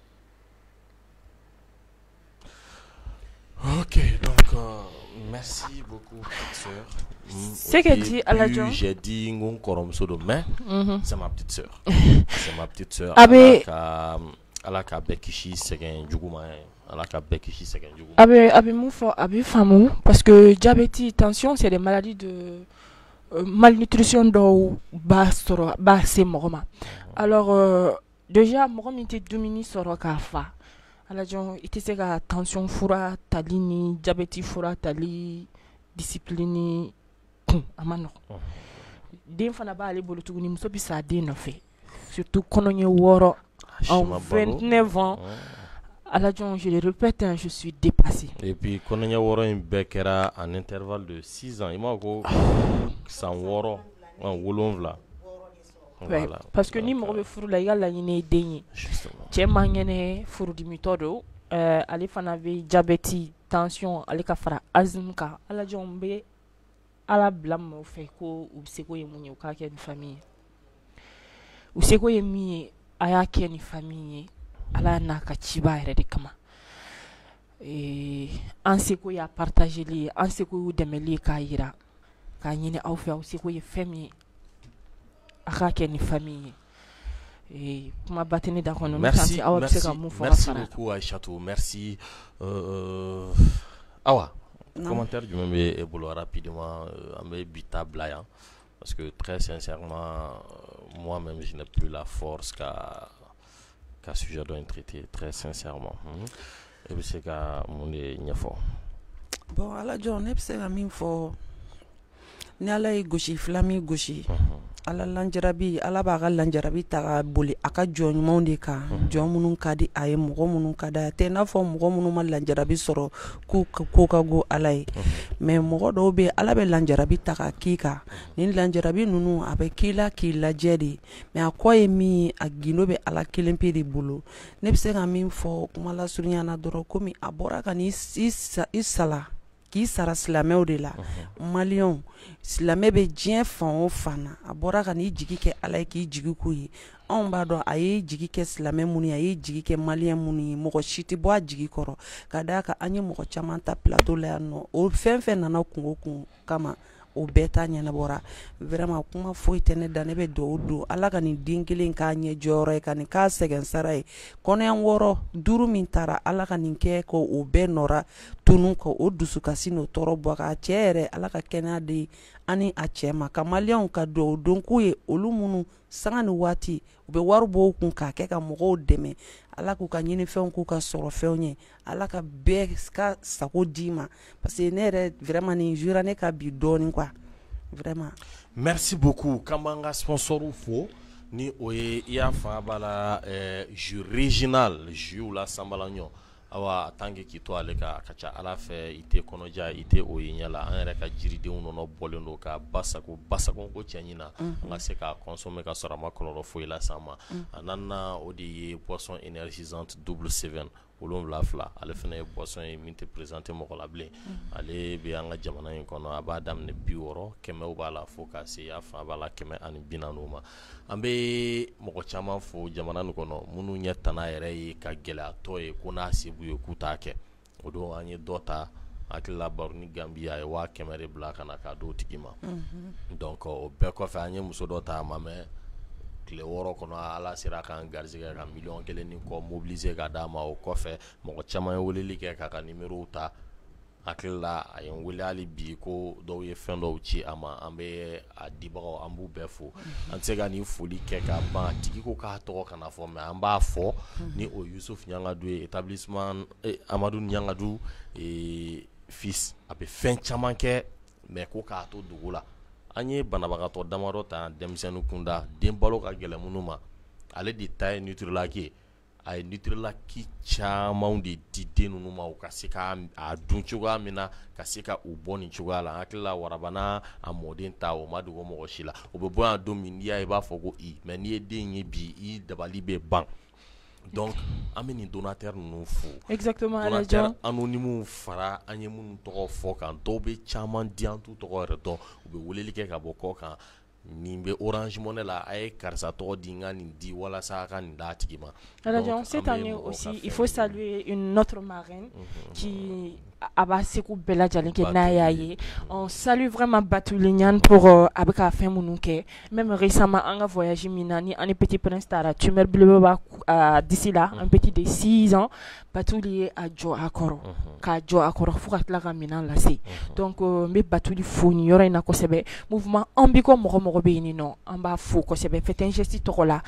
Ok, donc merci beaucoup, petite sœur. C'est que dit à la John. J'ai dit ngon korom sodo mais c'est ma petite sœur. C'est ma petite sœur. Alaka bekishi segen juguma. Alaka bekishi segen juguma. Abe moufo abe famou parce que diabète, tension, c'est des maladies de malnutrition do bastoro basse moroma. Alors déjà morom était domini soro ka fa. Alors il était que tension fura talini diabète fura tali discipline amano den fana ba ale bolo tuguni muso bi sa den no fait surtout kononye woro en 29 ans. Alors je le répète, je suis dépassée. Et puis kononye woro in bekera en intervalle de 6 ans. Il m'a go sans woro en wolonvla. Ouais, voilà. Parce que ni mo be furu la yalla yine denyi che mangene furu di mitodo ali fana be diabète tension ali ka fara asthme ka ala jombe ala blam o fe ko u se ko yemunye o ka ke ni famille u se ko yemi aya ke ni famille ala na ka chiba ere de kama an se ko ya partager li an se ko demeli ka yira ka nyine au fe o se ko ye famille aka ni famille et ma batene d'accord merci beaucoup Aïchatou, merci Awa commentaire du même et bolo rapidement amé bitabla parce que très sincèrement moi-même je n'ai plus la force qu'à sujet doit traiter très sincèrement et c'est qu'à mon nyafo bon ala journée c'est la même fois ni ala gauche flami gauche ala lanjarabi ala b'a ka lanjarabi ta ka boli a ka jɔn ɲumanw de kan jɔn minnu ka di a ye mɔgɔ minnu ka da tɛ n'a fɔ mɔgɔ minnu ma lanjarabi sɔrɔ ko ka go ala ye mais mɔgɔ dɔw bɛ ala bɛ lanjarabi ta ka k'i kan ni lanjarabi ninnu a bɛ k'i lajɛ de mais a kɔ ye min a gindo bɛ ala kelen pe de bolo ne bɛ se ka min fɔ kuma la surunya na dɔrɔn komi a bɔra ka ni i sala k'i sara silamɛw de la maliyɛnw silamɛ bɛ diɲɛ fan o fan na a bɔra ka n'i jigi kɛ ala ye k'i jigi k'u ye anw b'a dɔn a ye jigi kɛ silamɛ minnu ye a ye jigi kɛ maliyɛn minnu ye mɔgɔ si tɛ bɔ a jigi kɔrɔ ka d'a kan an ye mɔgɔ caman ta plateau la yan nɔ o fɛn fɛn nana kungo kun kama o bɛɛ ta ɲɛnabɔra vraiment kuma foyi tɛ ne da ne bɛ dugawu don ala ka nin den kelen k'a ɲɛ jɔyɔrɔ ye ka nin k'a sɛgɛn sara ye kɔnɔɲɛ 6 5 min taara ala ka nin kɛ ko o bɛɛ nɔra tunu ka o dusukasi n'o tɔɔrɔ bɔ ka cɛ yɛrɛ ala ka kɛnɛya di ani a cɛ ma ka maliyɛnw ka dugawu don k'u ye olu minnu sanga ni waati u bɛ wari bɔ u kun k'a kɛ ka mɔgɔw dɛmɛ ala k'u ka ɲinifɛnw k'u ka sɔrɔ fɛnw ye ala ka bɛɛ ka sago d'i ma parce que ne yɛrɛ vraiment nin jura ne ka bi dɔɔnin quoi vraiment merci beaucoup k'an b'an ka sponsorw fo ni o ye i y'a fɔ a b'a la jus régional jus la sanbalaɲɔ awa tant que k'i to ale ka ca ala fɛ i tɛ kɔnɔja i tɛ o ye ɲɛ la an yɛrɛ ka jiridenw nɔnɔ bɔlen don ka basago ko cɛ ɲina an ka se k'a consommer ka sɔrɔ a ma kɔlɔlɔ foyi las'an ma a nana o de ye boisson énergisante double 7 7 ale fana ye boisson ye min tɛ présenter mɔgɔ la bilen ale bɛ an ka jamana in kɔnɔ a b'a daminɛ 60 100 b'a la fo ka se a fan b'a la 140 ma an bɛ mɔgɔ caman fo jamana in kɔnɔ minnu ɲɛ tana yɛrɛ ye ka gɛlɛyatɔ ye ko n'a se b'u ye k'u t'a kɛ o don an ye dɔ ta hakilila baro ni Gambia ye 100 de bila ka na k'a d'o tigi ma donc o bɛɛ kɔfɛ an ye muso dɔ ta a ma mɛn tile 6 kɔnɔ ala sera k'an garisɛgɛ ka $1 ni kɔ mobiliser ka d'a ma o kɔfɛ mɔgɔ caman ye weleli kɛ k'a ka numéro ta hakilila a ye n wele hali bi ko dɔw ye fɛn dɔw ci a ma an bɛ a dibagaw an b'u bɛɛ fo an tɛ se ka nin foli kɛ ka ban tigi ko k'a tɔgɔ kana fɔ mais an b'a fɔ ni o Yusuf Ɲangadu ye établissement Amadu Ɲangadu fils a bɛ fɛn caman kɛ mais ko k'a to dugu la an ye banabagatɔ damadɔ ta denmisɛnnin kunda den balo ka gɛlɛn minnu ma ale de ta ye Nutrilaki a ye Nutrilaki camanw de di den ninnu ma u ka se ka a dun cogoya min na ka se ka u bɔ nin cogoya la an hakilila warabana a mɔden ta o ma dogo mɔgɔ si la o bɛ bɔ yan don min n'i y'a ye i b'a fɔ ko mais n'i ye den ye bi i dabali bɛ ban donc an bɛ nin donateur ninnu fo exactement donateur anonyme fara an ye minnu tɔgɔ fɔ kan dɔw bɛ caman di an t'u tɔgɔ yɛrɛ dɔn u bɛ weleli kɛ ka bɔ kɔ kan nin bɛ Orange Money la a ye karisa tɔgɔ di n ka nin di walasa a ka nin d'a tigi ma. Alors cette année aussi il faut saluer une autre marraine qui a ba seko bɛɛ lajɛlen kɛ n'a y'a ye on salue vraiment Batuli Niane pour a bɛ ka fɛn minnu kɛ même récemment an ka voyage min na ni an ni Petit Prince taara tumeur belebeleba d'ici là un petit de 6 ans Batuli ye a jɔ a kɔrɔ k'a jɔ a kɔrɔ fo ka tila ka minɛn lase donc n bɛ Batuli fo nin yɔrɔ in na kosɛbɛ mouvement an bi kɔ mɔgɔ bɛ yen nɔ an b'a fo kosɛbɛ faites un geste tɔgɔ la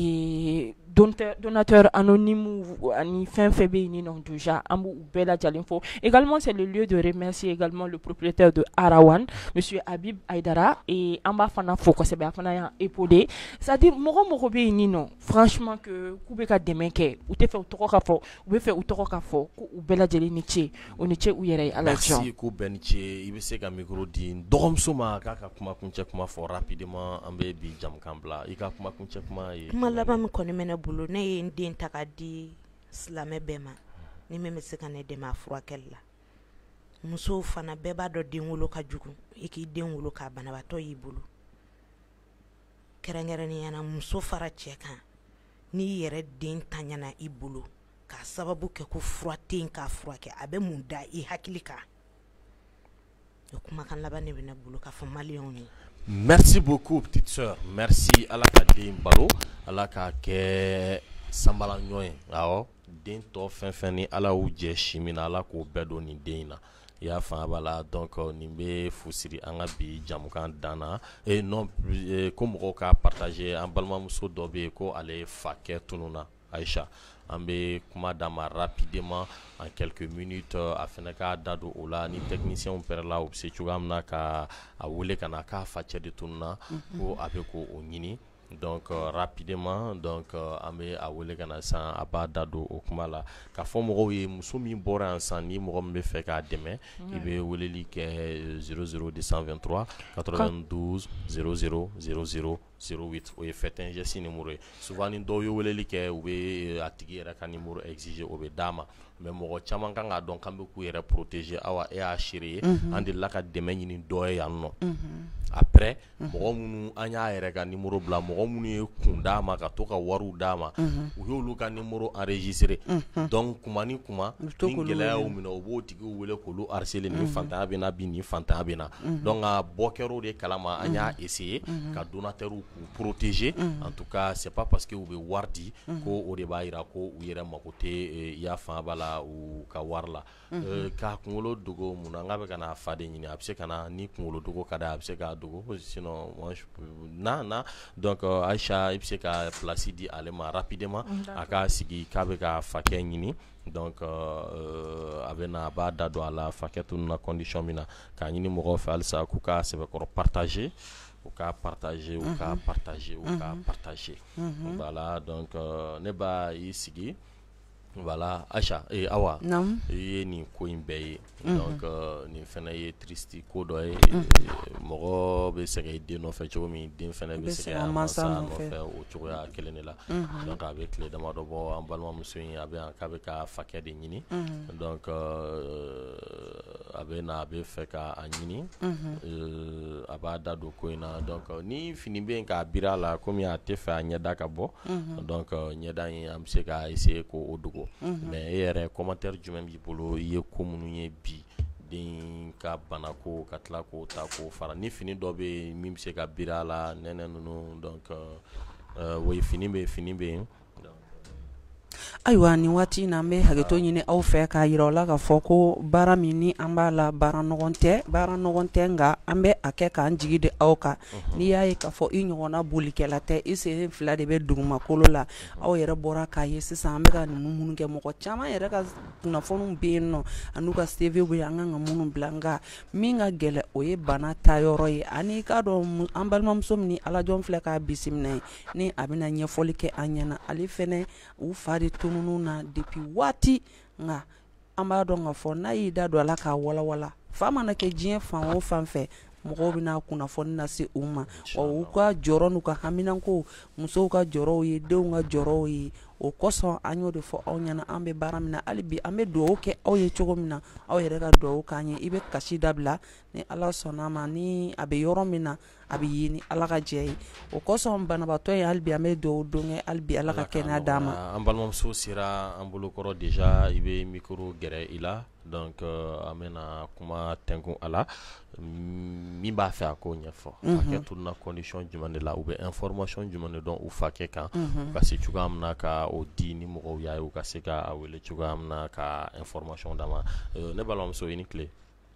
donateur anonyme ani fɛn fɛn bɛ yen nɔ déjà an b'u bɛɛ lajɛlen fo également c'est le lieu de remercier également le propriétaire de Arawan monsieur Habib Aïdara et an b'a fana fo kosɛbɛ a fana y'an épaulé c'est-à-dire mɔgɔ bɛ yen nɔ franchement que k'u bɛ ka dɛmɛ kɛ u tɛ fɛ u tɔgɔ ka fɔ u bɛ fɛ u tɔgɔ ka fɔ ko u bɛɛ lajɛlen ni ce u ni ce u yɛrɛ ye ala jɔn merci k'u bɛɛ ni ce i bɛ se ka micro di dɔgɔmuso ma k'a ka kumakuncɛ kuma fɔ rapidement an bɛ bi jamukan bila i ka kumakuncɛ kuma ye kuma laban min kɔni bɛ ne bolo ne ye n den ta ka di silamɛ bɛɛ ma ni min bɛ se ka ne dɛmɛ a furakɛli la musow fana bɛɛ b'a dɔn den wolo ka jugu i k'i den wolo k'a banabaatɔ y'i bolo kɛrɛnkɛrɛnnenya na muso fara cɛ kan n'i yɛrɛ den taɲana i bolo k'a sababu kɛ ko fura tɛ yen k'a furakɛ a bɛ mun da i hakili kan o kumakan laban ne bɛ ne bolo k'a fɔ maliyɛnw ye. Merci beaucoup petite sœur merci ala ka den balo ala ka kɛ sanbala ɲɔgɔn ye awɔ den tɔ fɛn fɛn ni ala y'u jɛ si min na ala k'o bɛɛ don nin den in na i y'a faamu b'a la donc nin bɛ fusiri an ka bi jamukan dan na non ko mɔgɔw ka partager an balimamuso dɔ bɛ yen ko ale fa kɛ tunun na Aïcha an bɛ kuma d'a ma rapidement en quelques minutes a fana k'a da don o la ni technicien pɛrɛla u bɛ se cogoya min na ka a wele ka na k'a facɛ de tunun na ko a bɛ ko o ɲini donc rapidement donc an bɛ a wele ka na san a b'a da don o kuma la k'a fɔ mɔgɔw ye muso min bɔra yan san ni mɔgɔ min bɛ fɛ k'a dɛmɛ i bɛ weleli kɛ 00223 92 00 00 08 o ye fɛtɛn geste numéro ye souvent ni dɔw ye weleli kɛ u bɛ a tigi yɛrɛ ka numéro exiger o bɛ d'a ma mais mɔgɔ caman kan k'a dɔn k'an bɛ k'u yɛrɛ protéger awa e y'a seere ye an delila ka dɛmɛ ɲini dɔ ye yan nɔ après mɔgɔ minnu an y'a yɛrɛ ka numéro bila mɔgɔ minnu ye kun d'a ma ka to ka wariw d'a ma u y'olu ka numéro enregistrer donc kuma ni kuma ni gɛlɛya y'u minɛ u b'o tigiw wele k'olu harceler nin fantanya bɛ na bi nin fantanya bɛ na donc a bɔ kɛr'o de kalama an y'a essayer ka donateurs k'u protéger en tout cas c'est pas parce que u bɛ wari di ko o de b'a jira ko u yɛrɛ mago tɛ yafa b'a la u ka wari la k'a kunkolo dogo mun na n k'a bɛ ka na fa de ɲini a bɛ se ka na ni kunkolo dogo ka d'a a bɛ se k'a dogo sinon moi je na donc Aïcha i bɛ se ka place di ale ma rapidement a k'a sigi k'a bɛ ka fakɛ ɲini donc a bɛ na a b'a da don a la fakɛ tunun na condition min na k'a ɲini mɔgɔw fɛ halisa k'u ka sɛbɛkɔrɔ partager u ka partager u ka partager u ka partager voilà donc ne b'a i sigi voilà Aïcha Awa i ye nin ko in bɛɛ ye donc nin fana ye triste ko dɔ ye mɔgɔ bɛ se ka i den nɔfɛ cogo min den fana bɛ se ka mansa nɔfɛ o cogoya kelen de la donc a bɛ tile damadɔ bɔ an balimamuso in a bɛ yan k'a bɛ ka fakɛ de ɲini donc a bɛ na a bɛ fɛ ka a ɲini a b'a da don ko in na donc ni fini bɛ yen k'a biri a la komi a tɛ fɛ a ɲɛda ka bɔ donc ɲɛda in an bɛ se ka essayer k'o dogo mais e yɛrɛ commentaire jumɛn b'i bolo i ye ko minnu ye bi den ka bana ko ka tila k'o ta k'o fara ni fini dɔ bɛ yen min bɛ se ka biri a la nɛnɛ ninnu donc oui fini bɛ yen ayiwa nin waati in na an bɛ hakɛto ɲini aw fɛ k'a yira aw la k'a fɔ ko baara min ni an b'a la baara nɔgɔn tɛ nka an bɛ a kɛ k'an jigi di aw kan n'i y'a ye k'a fɔ i ɲɔgɔnna bolikɛla tɛ i sen fila de bɛ dugumakolo la aw yɛrɛ bɔra k'a ye sisan an bɛ ka ninnu minnu kɛ mɔgɔ caman yɛrɛ ka kunnafoniw bɛ yen nɔ an'u ka CV bɛ yen an kan ka minnu bila nka min ka gɛlɛn o ye bana ta yɔrɔ ye ani k'a dɔn an balimamuso min ni Alajɔn filɛ k'a bisimila ni a bɛna ɲɛfɔli kɛ an ɲɛna ale fɛnɛ u fa de tununu na depuis waati nka an b'a dɔn k'a fɔ n'a y'i da don a la k'a walawala fa mana kɛ diɲɛ fan o fan fɛ mɔgɔw bɛna kunnafoni lase u ma wa u ka jɔrɔ n'u ka haminanko musow ka jɔrɔw ye denw ka jɔrɔw ye o kosɔn an y'o de fɔ aw ɲɛna an bɛ baara min na hali bi an bɛ dugawu kɛ aw ye cogo min na aw yɛrɛ ka dugawu k'an ye i bɛ kasi dabila ni Ala sɔnna ma ni a bɛ yɔrɔ min na a bɛ ye ni Ala ka jɛ ye o kosɔn banabaatɔ ye hali bi an bɛ dugawu don kɛ hali bi Ala ka kɛnɛya d'a ma an balimamuso sera an bolokɔrɔ déjà i bɛ micro gɛrɛ i la donc an bɛna kuma tɛnkun a la min b'a fɛ a k'o ɲɛfɔ fakɛ tununa condition jumɛn de la u bɛ information jumɛn de dɔn u fakɛ kan u ka se cogoya min na ka o di ni mɔgɔw y'a ye u ka se ka a wele cogoya min na ka information d'a ma ne balimamuso i ni tile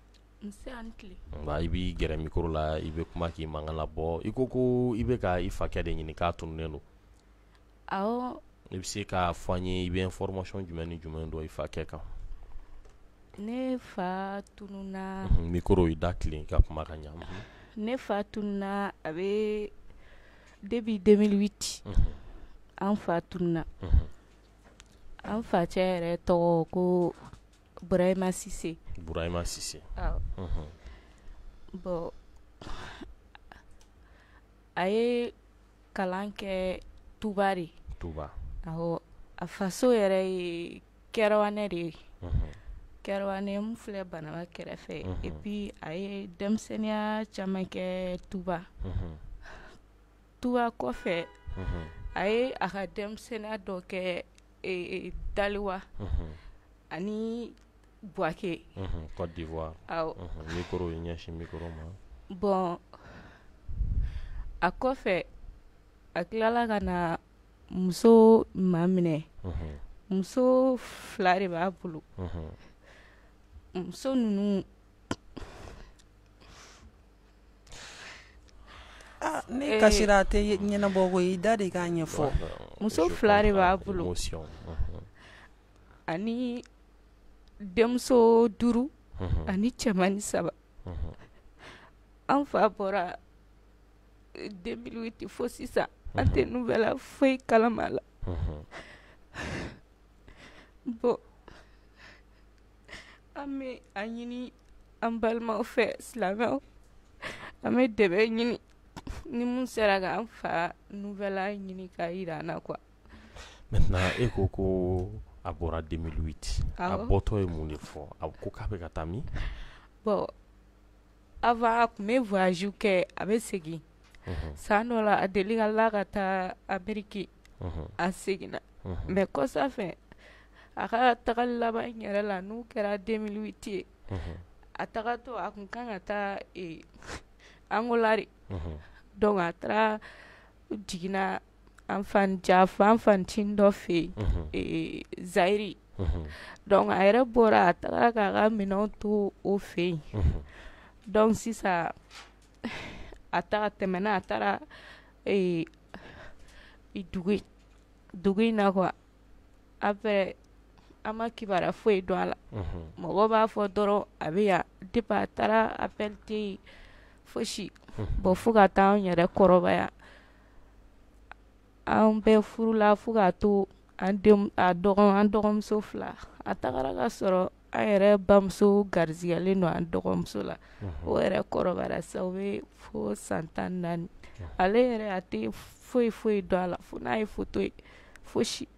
i b'i gɛrɛ micro la i bɛ kuma k'i mankan labɔ i ko i bɛ ka i fakɛ de ɲini k'a tununnen don awɔ i bɛ se k'a fɔ an ye i bɛ information jumɛn ni jumɛn dɔn i fakɛ kan ne fa tununa micro i da tilen ka kuma ka ɲa ne fa tununa a bɛ depuis 2008 an fa tununa an fa cɛ yɛrɛ tɔgɔ ko Burahima Sise bon a ye kalan kɛ Tuba de awɔ a faso yɛrɛ ye Kɛrɛwanɛ de ye Kɛrɛwanɛ mun filɛ Banaba kɛrɛfɛ et puis a ye denmisɛnniya caman kɛ Tuba kɔfɛ a ye a ka denmisɛnniya dɔ kɛ Daliwa ani Buake Côte d'Ivoire micro ɲɛsin micro ma bon a kɔfɛ a tilala ka na muso maminɛ muso fila de b'a bolo muso ninnu ne kasira tɛ ɲɛnabɔ ko i da de k'a ɲɛfɔ muso fila de b'a bolo ani denmuso 5 ani cɛmani 3 an fa bɔra 2008 fo sisan an tɛ nouvelle foyi kalama la bon an bɛ a ɲini an balimaw fɛ silamɛw an bɛ dɛmɛ ɲini ni mun sera k'an fa nouvelle ɲini k'a yira an na quoi. Maintenant e ko a bɔra 2008 a bɔtɔ ye mun de fɔ a ko k'a bɛ ka taa min? Bon avant a tun bɛ voyage kɛ a bɛ segin san dɔ la a deli ka la ka taa Amérique a seginna mais kɔsa fɛ a ka tagali laban in yɛrɛ la n'u kɛra 2008 ye a tagatɔ a kun kan ka taa Angola de donc a taara jiginna an fantin dɔ fɛ yen Zaïre donc a yɛrɛ bɔra a taara k'a ka minɛnw to o fɛ yen donc sisan a tɛmɛna a taara dugu in na quoi après an ma kibaruya foyi dɔn a la mɔgɔ b'a fɔ dɔrɔn a bɛ yan depuis a taara appel tɛ yen fosi bon fo ka taa an yɛrɛ kɔrɔbaya an bɛɛ furula fo k'a to an dɔgɔmuso 2 a tagara ka sɔrɔ an yɛrɛ bamuso garizigɛlen don an dɔgɔmuso la o yɛrɛ kɔrɔbayara sa o bɛ fo san 14 ale yɛrɛ a tɛ foyi dɔn a la fo n'a ye photo ye fosi.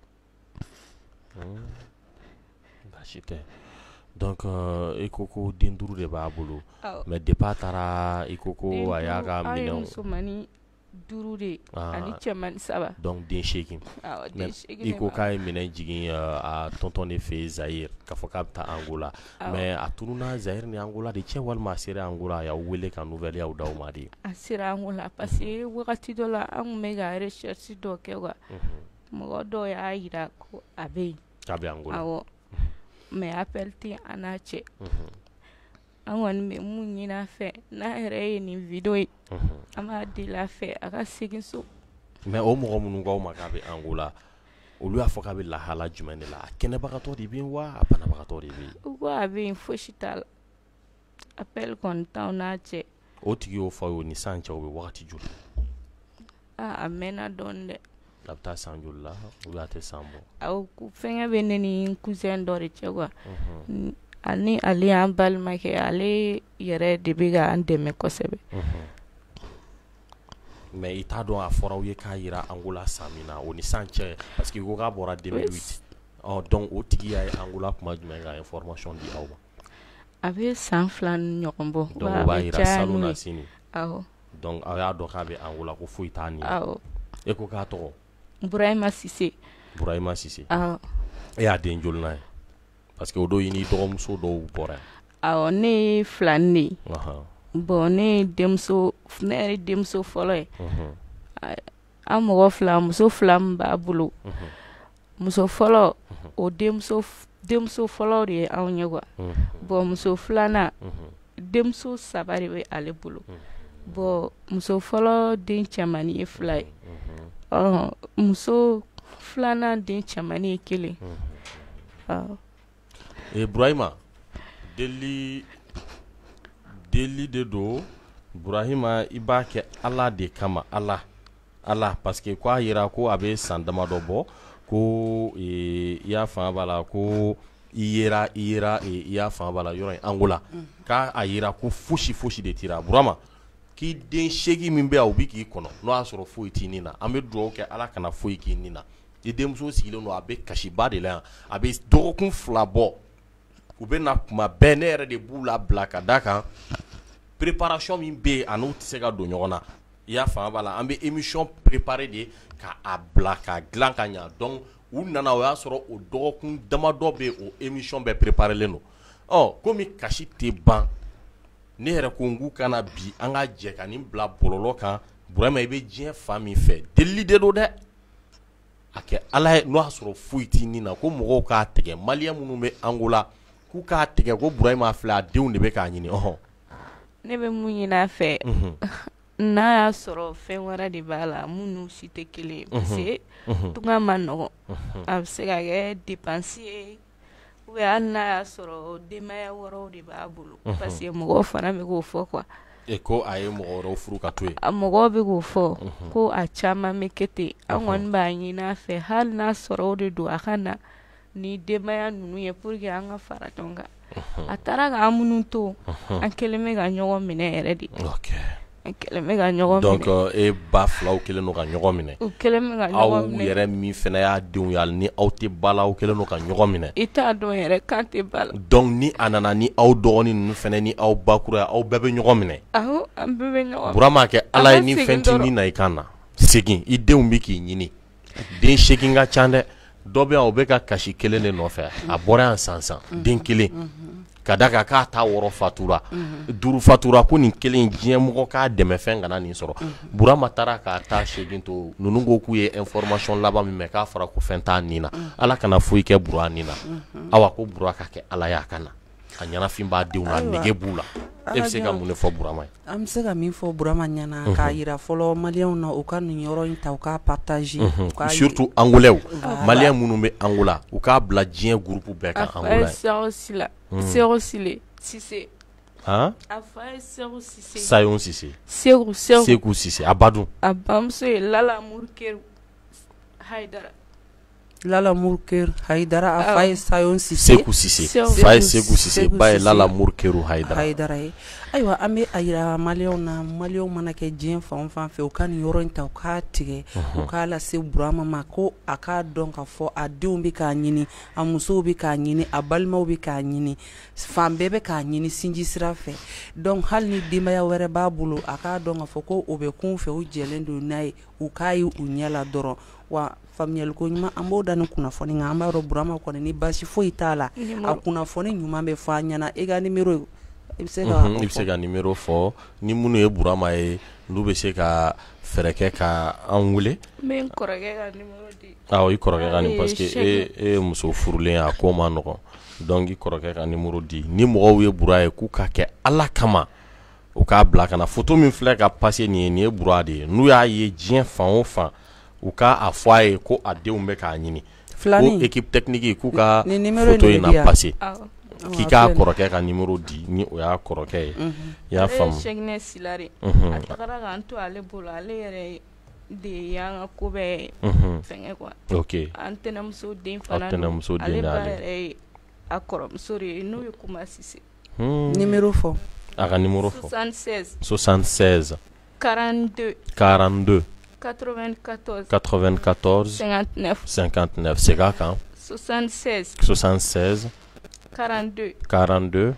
Baasi tɛ donc i ko ko den 5 de b'a bolo mais depuis a taara i ko ko a y'a ka minɛnw. an ye musomani 5 de ani cɛmani 3 donc den 8 i ko k'a ye minɛn jigin a tonton de fɛ Zaïre k'a fɔ k'a bɛ taa Angola mais a tununa Zaïre ni Angola de cɛ walima a sera Angola a y'aw wele ka nouvelle y'aw d'aw ma de? A sera Angola parce que wagati dɔ la an tun bɛ ka recherche dɔ kɛ quoi mɔgɔ dɔw y'a yira ko a bɛ yen k'a bɛ Angola awɔ mais appel tɛ an n'a cɛ an kɔni bɛ mun ɲini a fɛ n'a yɛrɛ ye nin video ye an b'a deli a fɛ a ka segin so. mais o mɔgɔ minnu k'aw ma k'a bɛ Angola olu y'a fɔ k'a bɛ lahala jumɛn de la a kɛnɛbagatɔ de bɛ yen wa a banabagatɔ de bɛ yen? u ko a bɛ yen fosi t'a la appel kɔni t'anw n'a cɛ. o tigi y'o fɔ o ni san cɛ o bɛ wagati joli? a mɛnna dɔɔni dɛ. a bɛ taa san joli la ou bien a tɛ san bɔ? awɔ fɛnkɛ bɛ ne ni cousin dɔ de cɛ quoi ani ale y'an balimakɛ ale yɛrɛ de bɛ k'an dɛmɛ kosɛbɛ. mais i t'a dɔn a fɔra aw ye k'a yira Angola san min na o ni san cɛ parce que i ko k'a bɔra 2008 donc o tigi y'a ye Angola kuma jumɛn ka information di aw ma? a bɛ san 2 ni ɲɔgɔn bɔ. donc o b'a yira salon na sini. awɔ donc aw y'a dɔn k'a bɛ Angola ko foyi t'a ni. awɔ e ko k'a tɔgɔ? Burahima Sise. Burahima Sise. awɔ e y'a den joli n'a ye? parce que o don i ni dɔgɔmuso dɔw bɔra yan. awɔ ne ye 2 de ye. bon ne yɛrɛ denmuso fɔlɔ ye an mɔgɔ 2 muso 2 min b'a bolo muso fɔlɔ o denmuso fɔlɔ de ye anw ye quoi bon muso 2nan denmuso 3 de bɛ ale bolo bon muso fɔlɔ den cɛmani ye 2 ye muso 2nan den cɛmani ye 1 Burahima deli de do Burahima i b'a kɛ Ala de kama Ala parce que ko a yira ko a bɛ san damadɔ bɔ ko i y'a fanga b'a la ko i y'a fanga b'a la yɔrɔ in Angola k'a yira ko fosi de tira Burahima k'i den 8 min bɛ yan o bɛ k'i kɔnɔ n'o y'a sɔrɔ foyi t'i nin na an bɛ dugawu kɛ Ala kana foyi k'i nin na i denmuso sigilen don a bɛ kasiba de la yan a bɛ dɔgɔkun 2 bɔ u bɛ na kuma bɛɛ ne yɛrɛ de b'u labila ka d'a kan préparation min bɛ yen a n'u tɛ se ka don ɲɔgɔn na i y'a faamu b'a la an bɛ émission préparé de k'a bila k'a dilan ka ɲa donc u nana o y'a sɔrɔ o dɔgɔkun damadɔ bɛ o émission bɛɛ préparé len don komi kasi tɛ ban ne yɛrɛ ko n k'u kana bi an ka jɛ ka nin bila bɔlɔlɔ kan Burahima i bɛ diɲɛ fan min fɛ delili de don dɛ a kɛ Ala ye n'o y'a sɔrɔ foyi t'i nin na ko mɔgɔw k'a tigɛ maliyɛn minnu bɛ Angola k'u k'a tigɛ ko Burahima filɛ a denw de bɛ k'a ɲini ne bɛ mun ɲini a fɛ n'a y'a sɔrɔ fɛn wɛrɛ de b'a la minnu si tɛ kelen ye parce que tunga ma nɔgɔn a bɛ se ka kɛ dépense ye ou bien hali n'a y'a sɔrɔ denbaya wɛrɛw de b'a bolo parce que mɔgɔw fana bɛ k'o fɔ quoi ko a ye mɔgɔ wɛrɛw furu ka to yen mɔgɔw bɛ k'o fɔ ko a caman bɛ kɛ ten an kɔni b'a ɲini a fɛ hali n'a sɔrɔ o de don a ka na ni denbaya ninnu ye pour que an ka fara ɲɔgɔn kan a taara k'an minnu to an kelen bɛ ka ɲɔgɔn minɛ yɛrɛ de an kelen bɛ ka ɲɔgɔn minɛ donc e ba filaw kelen don ka ɲɔgɔn minɛ u kelen bɛ ka ɲɔgɔn aw minɛ yɛrɛ min fana y'a denw ye hali ni aw tɛ ba la aw kelen don ka ɲɔgɔn minɛ i t'a dɔn yɛrɛ k'an tɛ ba la donc ni a nana ni aw dɔgɔnin ninnu fana ni aw bakura aw bɛɛ bɛ ɲɔgɔn minɛ awɔ an bɛɛ bɛ ɲɔgɔn Burama kɛ ala ye ni fɛn tɛ min na i kan na segin i denw bɛ k'i ɲini den 8 ka ca dɛ dɔ bɛ yan o bɛ ka kasi kelen de nɔfɛ a bɔra yan sansan den kelen ka da kan k'a ta 6 fatura 5 fatura ko nin kelen diɲɛ mɔgɔ k'a dɛmɛ fɛn kana nin sɔrɔ Burama taara k'a ta 8 to ninnu ko k'u ye information laban min mɛ k'a fɔra ko fɛn t'a nin na ala kana foyi kɛ Bura nin na awa ko Bura ka kɛ ala y'a kana a ɲanafin b'a denw na nege b'u la e bɛ se ka mun de fɔ Burama ye an bɛ se ka min fɔ Burama ɲɛna k'a yira fɔlɔ maliyɛnw na u ka nin yɔrɔ in ta u k'a partager surtout angolais maliyɛn minnu bɛ Angola u k'a bila diɲɛ groupe bɛɛ kan Angola Seku Sise han a fa ye Seku Sise Sayon Sise Seku Sise a ba dun a bamuso ye Lala Murkeru Haidara Lala Murkeru Haidara a fa ye Sayon Sise Seku Sise fa ye Seku Sise ba ye Lala Murkeru Haidara ye ayiwa an bɛ a yira maliyɛnw na maliyɛnw mana kɛ diɲɛ fan o fan fɛ u ka nin yɔrɔ in ta u k'a tigɛ u k'a lase Burama ma ko a k'a dɔn ka fɔ a denw bɛ k'a ɲini a musow bɛ k'a ɲini a balimaw bɛ k'a ɲini fan bɛɛ bɛ k'a ɲini sinji sira fɛ donc hali ni denbaya wɛrɛ b'a bolo a k'a dɔn ka fɔ ko o bɛ kun fɛ u jɛlen don n'a ye u k'a ye u ɲɛ la dɔrɔn wa faamuyaliko ɲuman an b'o da ni kunnafoni kan an b'a dɔn Burama kɔni ni basi foyi t'a la a kunnafoni ɲuman bɛ fɔ an ɲɛna e ka numéro i bɛ se ka numéro fɔ ni minnu ye Burama ye n'u bɛ se ka fɛɛrɛ kɛ ka an wele n bɛ n kɔrɔkɛ ka numéro di i kɔrɔkɛ ka parce que e ye muso furulen a ko ma nɔgɔn donc i kɔrɔkɛ ka numéro di ni mɔgɔw ye Bura ye k'u ka kɛ ala kama u k'a bila ka na photo min filɛ ka passer nin ye Bura de ye n'u y'a ye diɲɛ fan o fan u k'a fɔ a ye ko a denw bɛ k'a ɲini ko équipe technique k'u ka photo in na passer k'i k'a kɔrɔkɛ ka numéro di ni o y'a kɔrɔkɛ ye i y'a faamu Seginɛ Silare a tagara k'an to ale bolo ale yɛrɛ de y'an ka ko bɛɛ fɛngɛ quoi ok an tɛnɛmuso den fana ale ba yɛrɛ ye a kɔrɔmuso de ye n'o ye Kuma Sise numéro fɔ a ka numéro fɔ 76 42 94 59 segin kan 76 42 94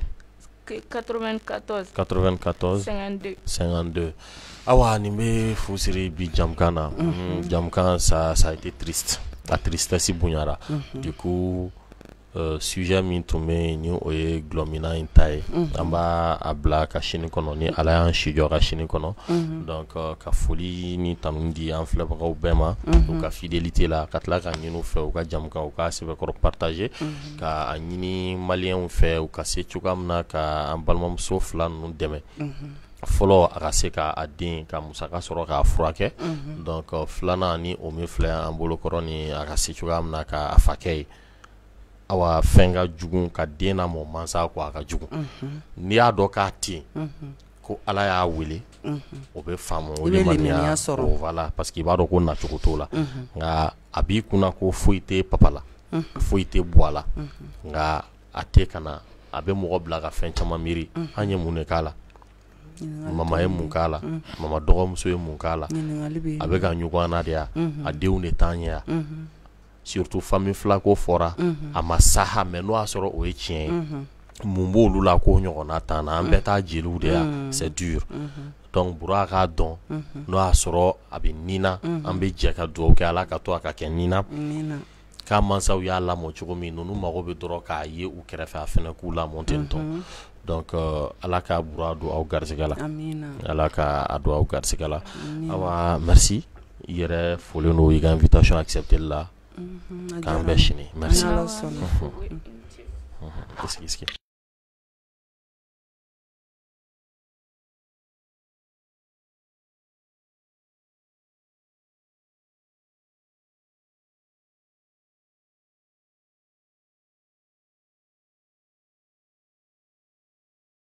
52 awa nin bɛ fusiri bi jamukan na jamukan ça a été triste la tristesse bonyara du coup sujet min tun bɛ yen ni o ye gulɔmina in ta ye an b'a a bila ka sini kɔnɔ ni ala y'an si jɔ ka sini kɔnɔ donc ka foli ni tanu di an filɛbagaw bɛɛ ma u ka fidélité la ka tila ka ɲini u fɛ u ka jamukan u ka sɛbɛkɔrɔ partager ka a ɲini maliyɛnw fɛ u ka se cogoya min na ka an balimamuso fila ninnu dɛmɛ fɔlɔ a ka se k'a den ka musaka sɔrɔ k'a furakɛ donc filanan ni o min filɛ an bolokɔrɔ ni a ka se cogoya min na k'a fakɛ ye awa fɛn ka jugu ka den lamɔ mansa ko a ka jugu n'i y'a dɔn k'a ten ko ala y'a wele o bɛ faamu o de maniya sɔrɔ voilà parce que i b'a dɔn ko nacogo t'o la nka a b'i kunna ko foyi tɛ papa la foyi tɛ bɔ a la nka a tɛ ka na a bɛ mɔgɔ bila ka fɛn caman miiri an ye mun de k'a la mama ye mun k'a la mama dɔgɔmuso ye mun k'a la a bɛ ka ɲɔgɔn na de ya a denw de t'an ɲɛ ya surtout famille fila ko fɔra a ma saha mais n'o y'a sɔrɔ o ye tiɲɛ ye mun b'olu la ko ɲɔgɔnna t'an na an bɛɛ taa jeliw de ya c'est dur donc Bura k'a dɔn n'o y'a sɔrɔ a bɛ nina an bɛ jɛ ka dugawu kɛ ala ka to a ka kɛ nina k'a mansaw y'a lamɔ cogo min ninnu mago bɛ dɔrɔn k'a ye u kɛrɛfɛ a fɛnɛ k'u lamɔ ten tɔ donc ala ka Bura don aw garisɛgɛ la ala ka a don aw garisɛgɛ la awa merci i yɛrɛ folen don i ka invitation accepter la k'an bɛɛ sini merci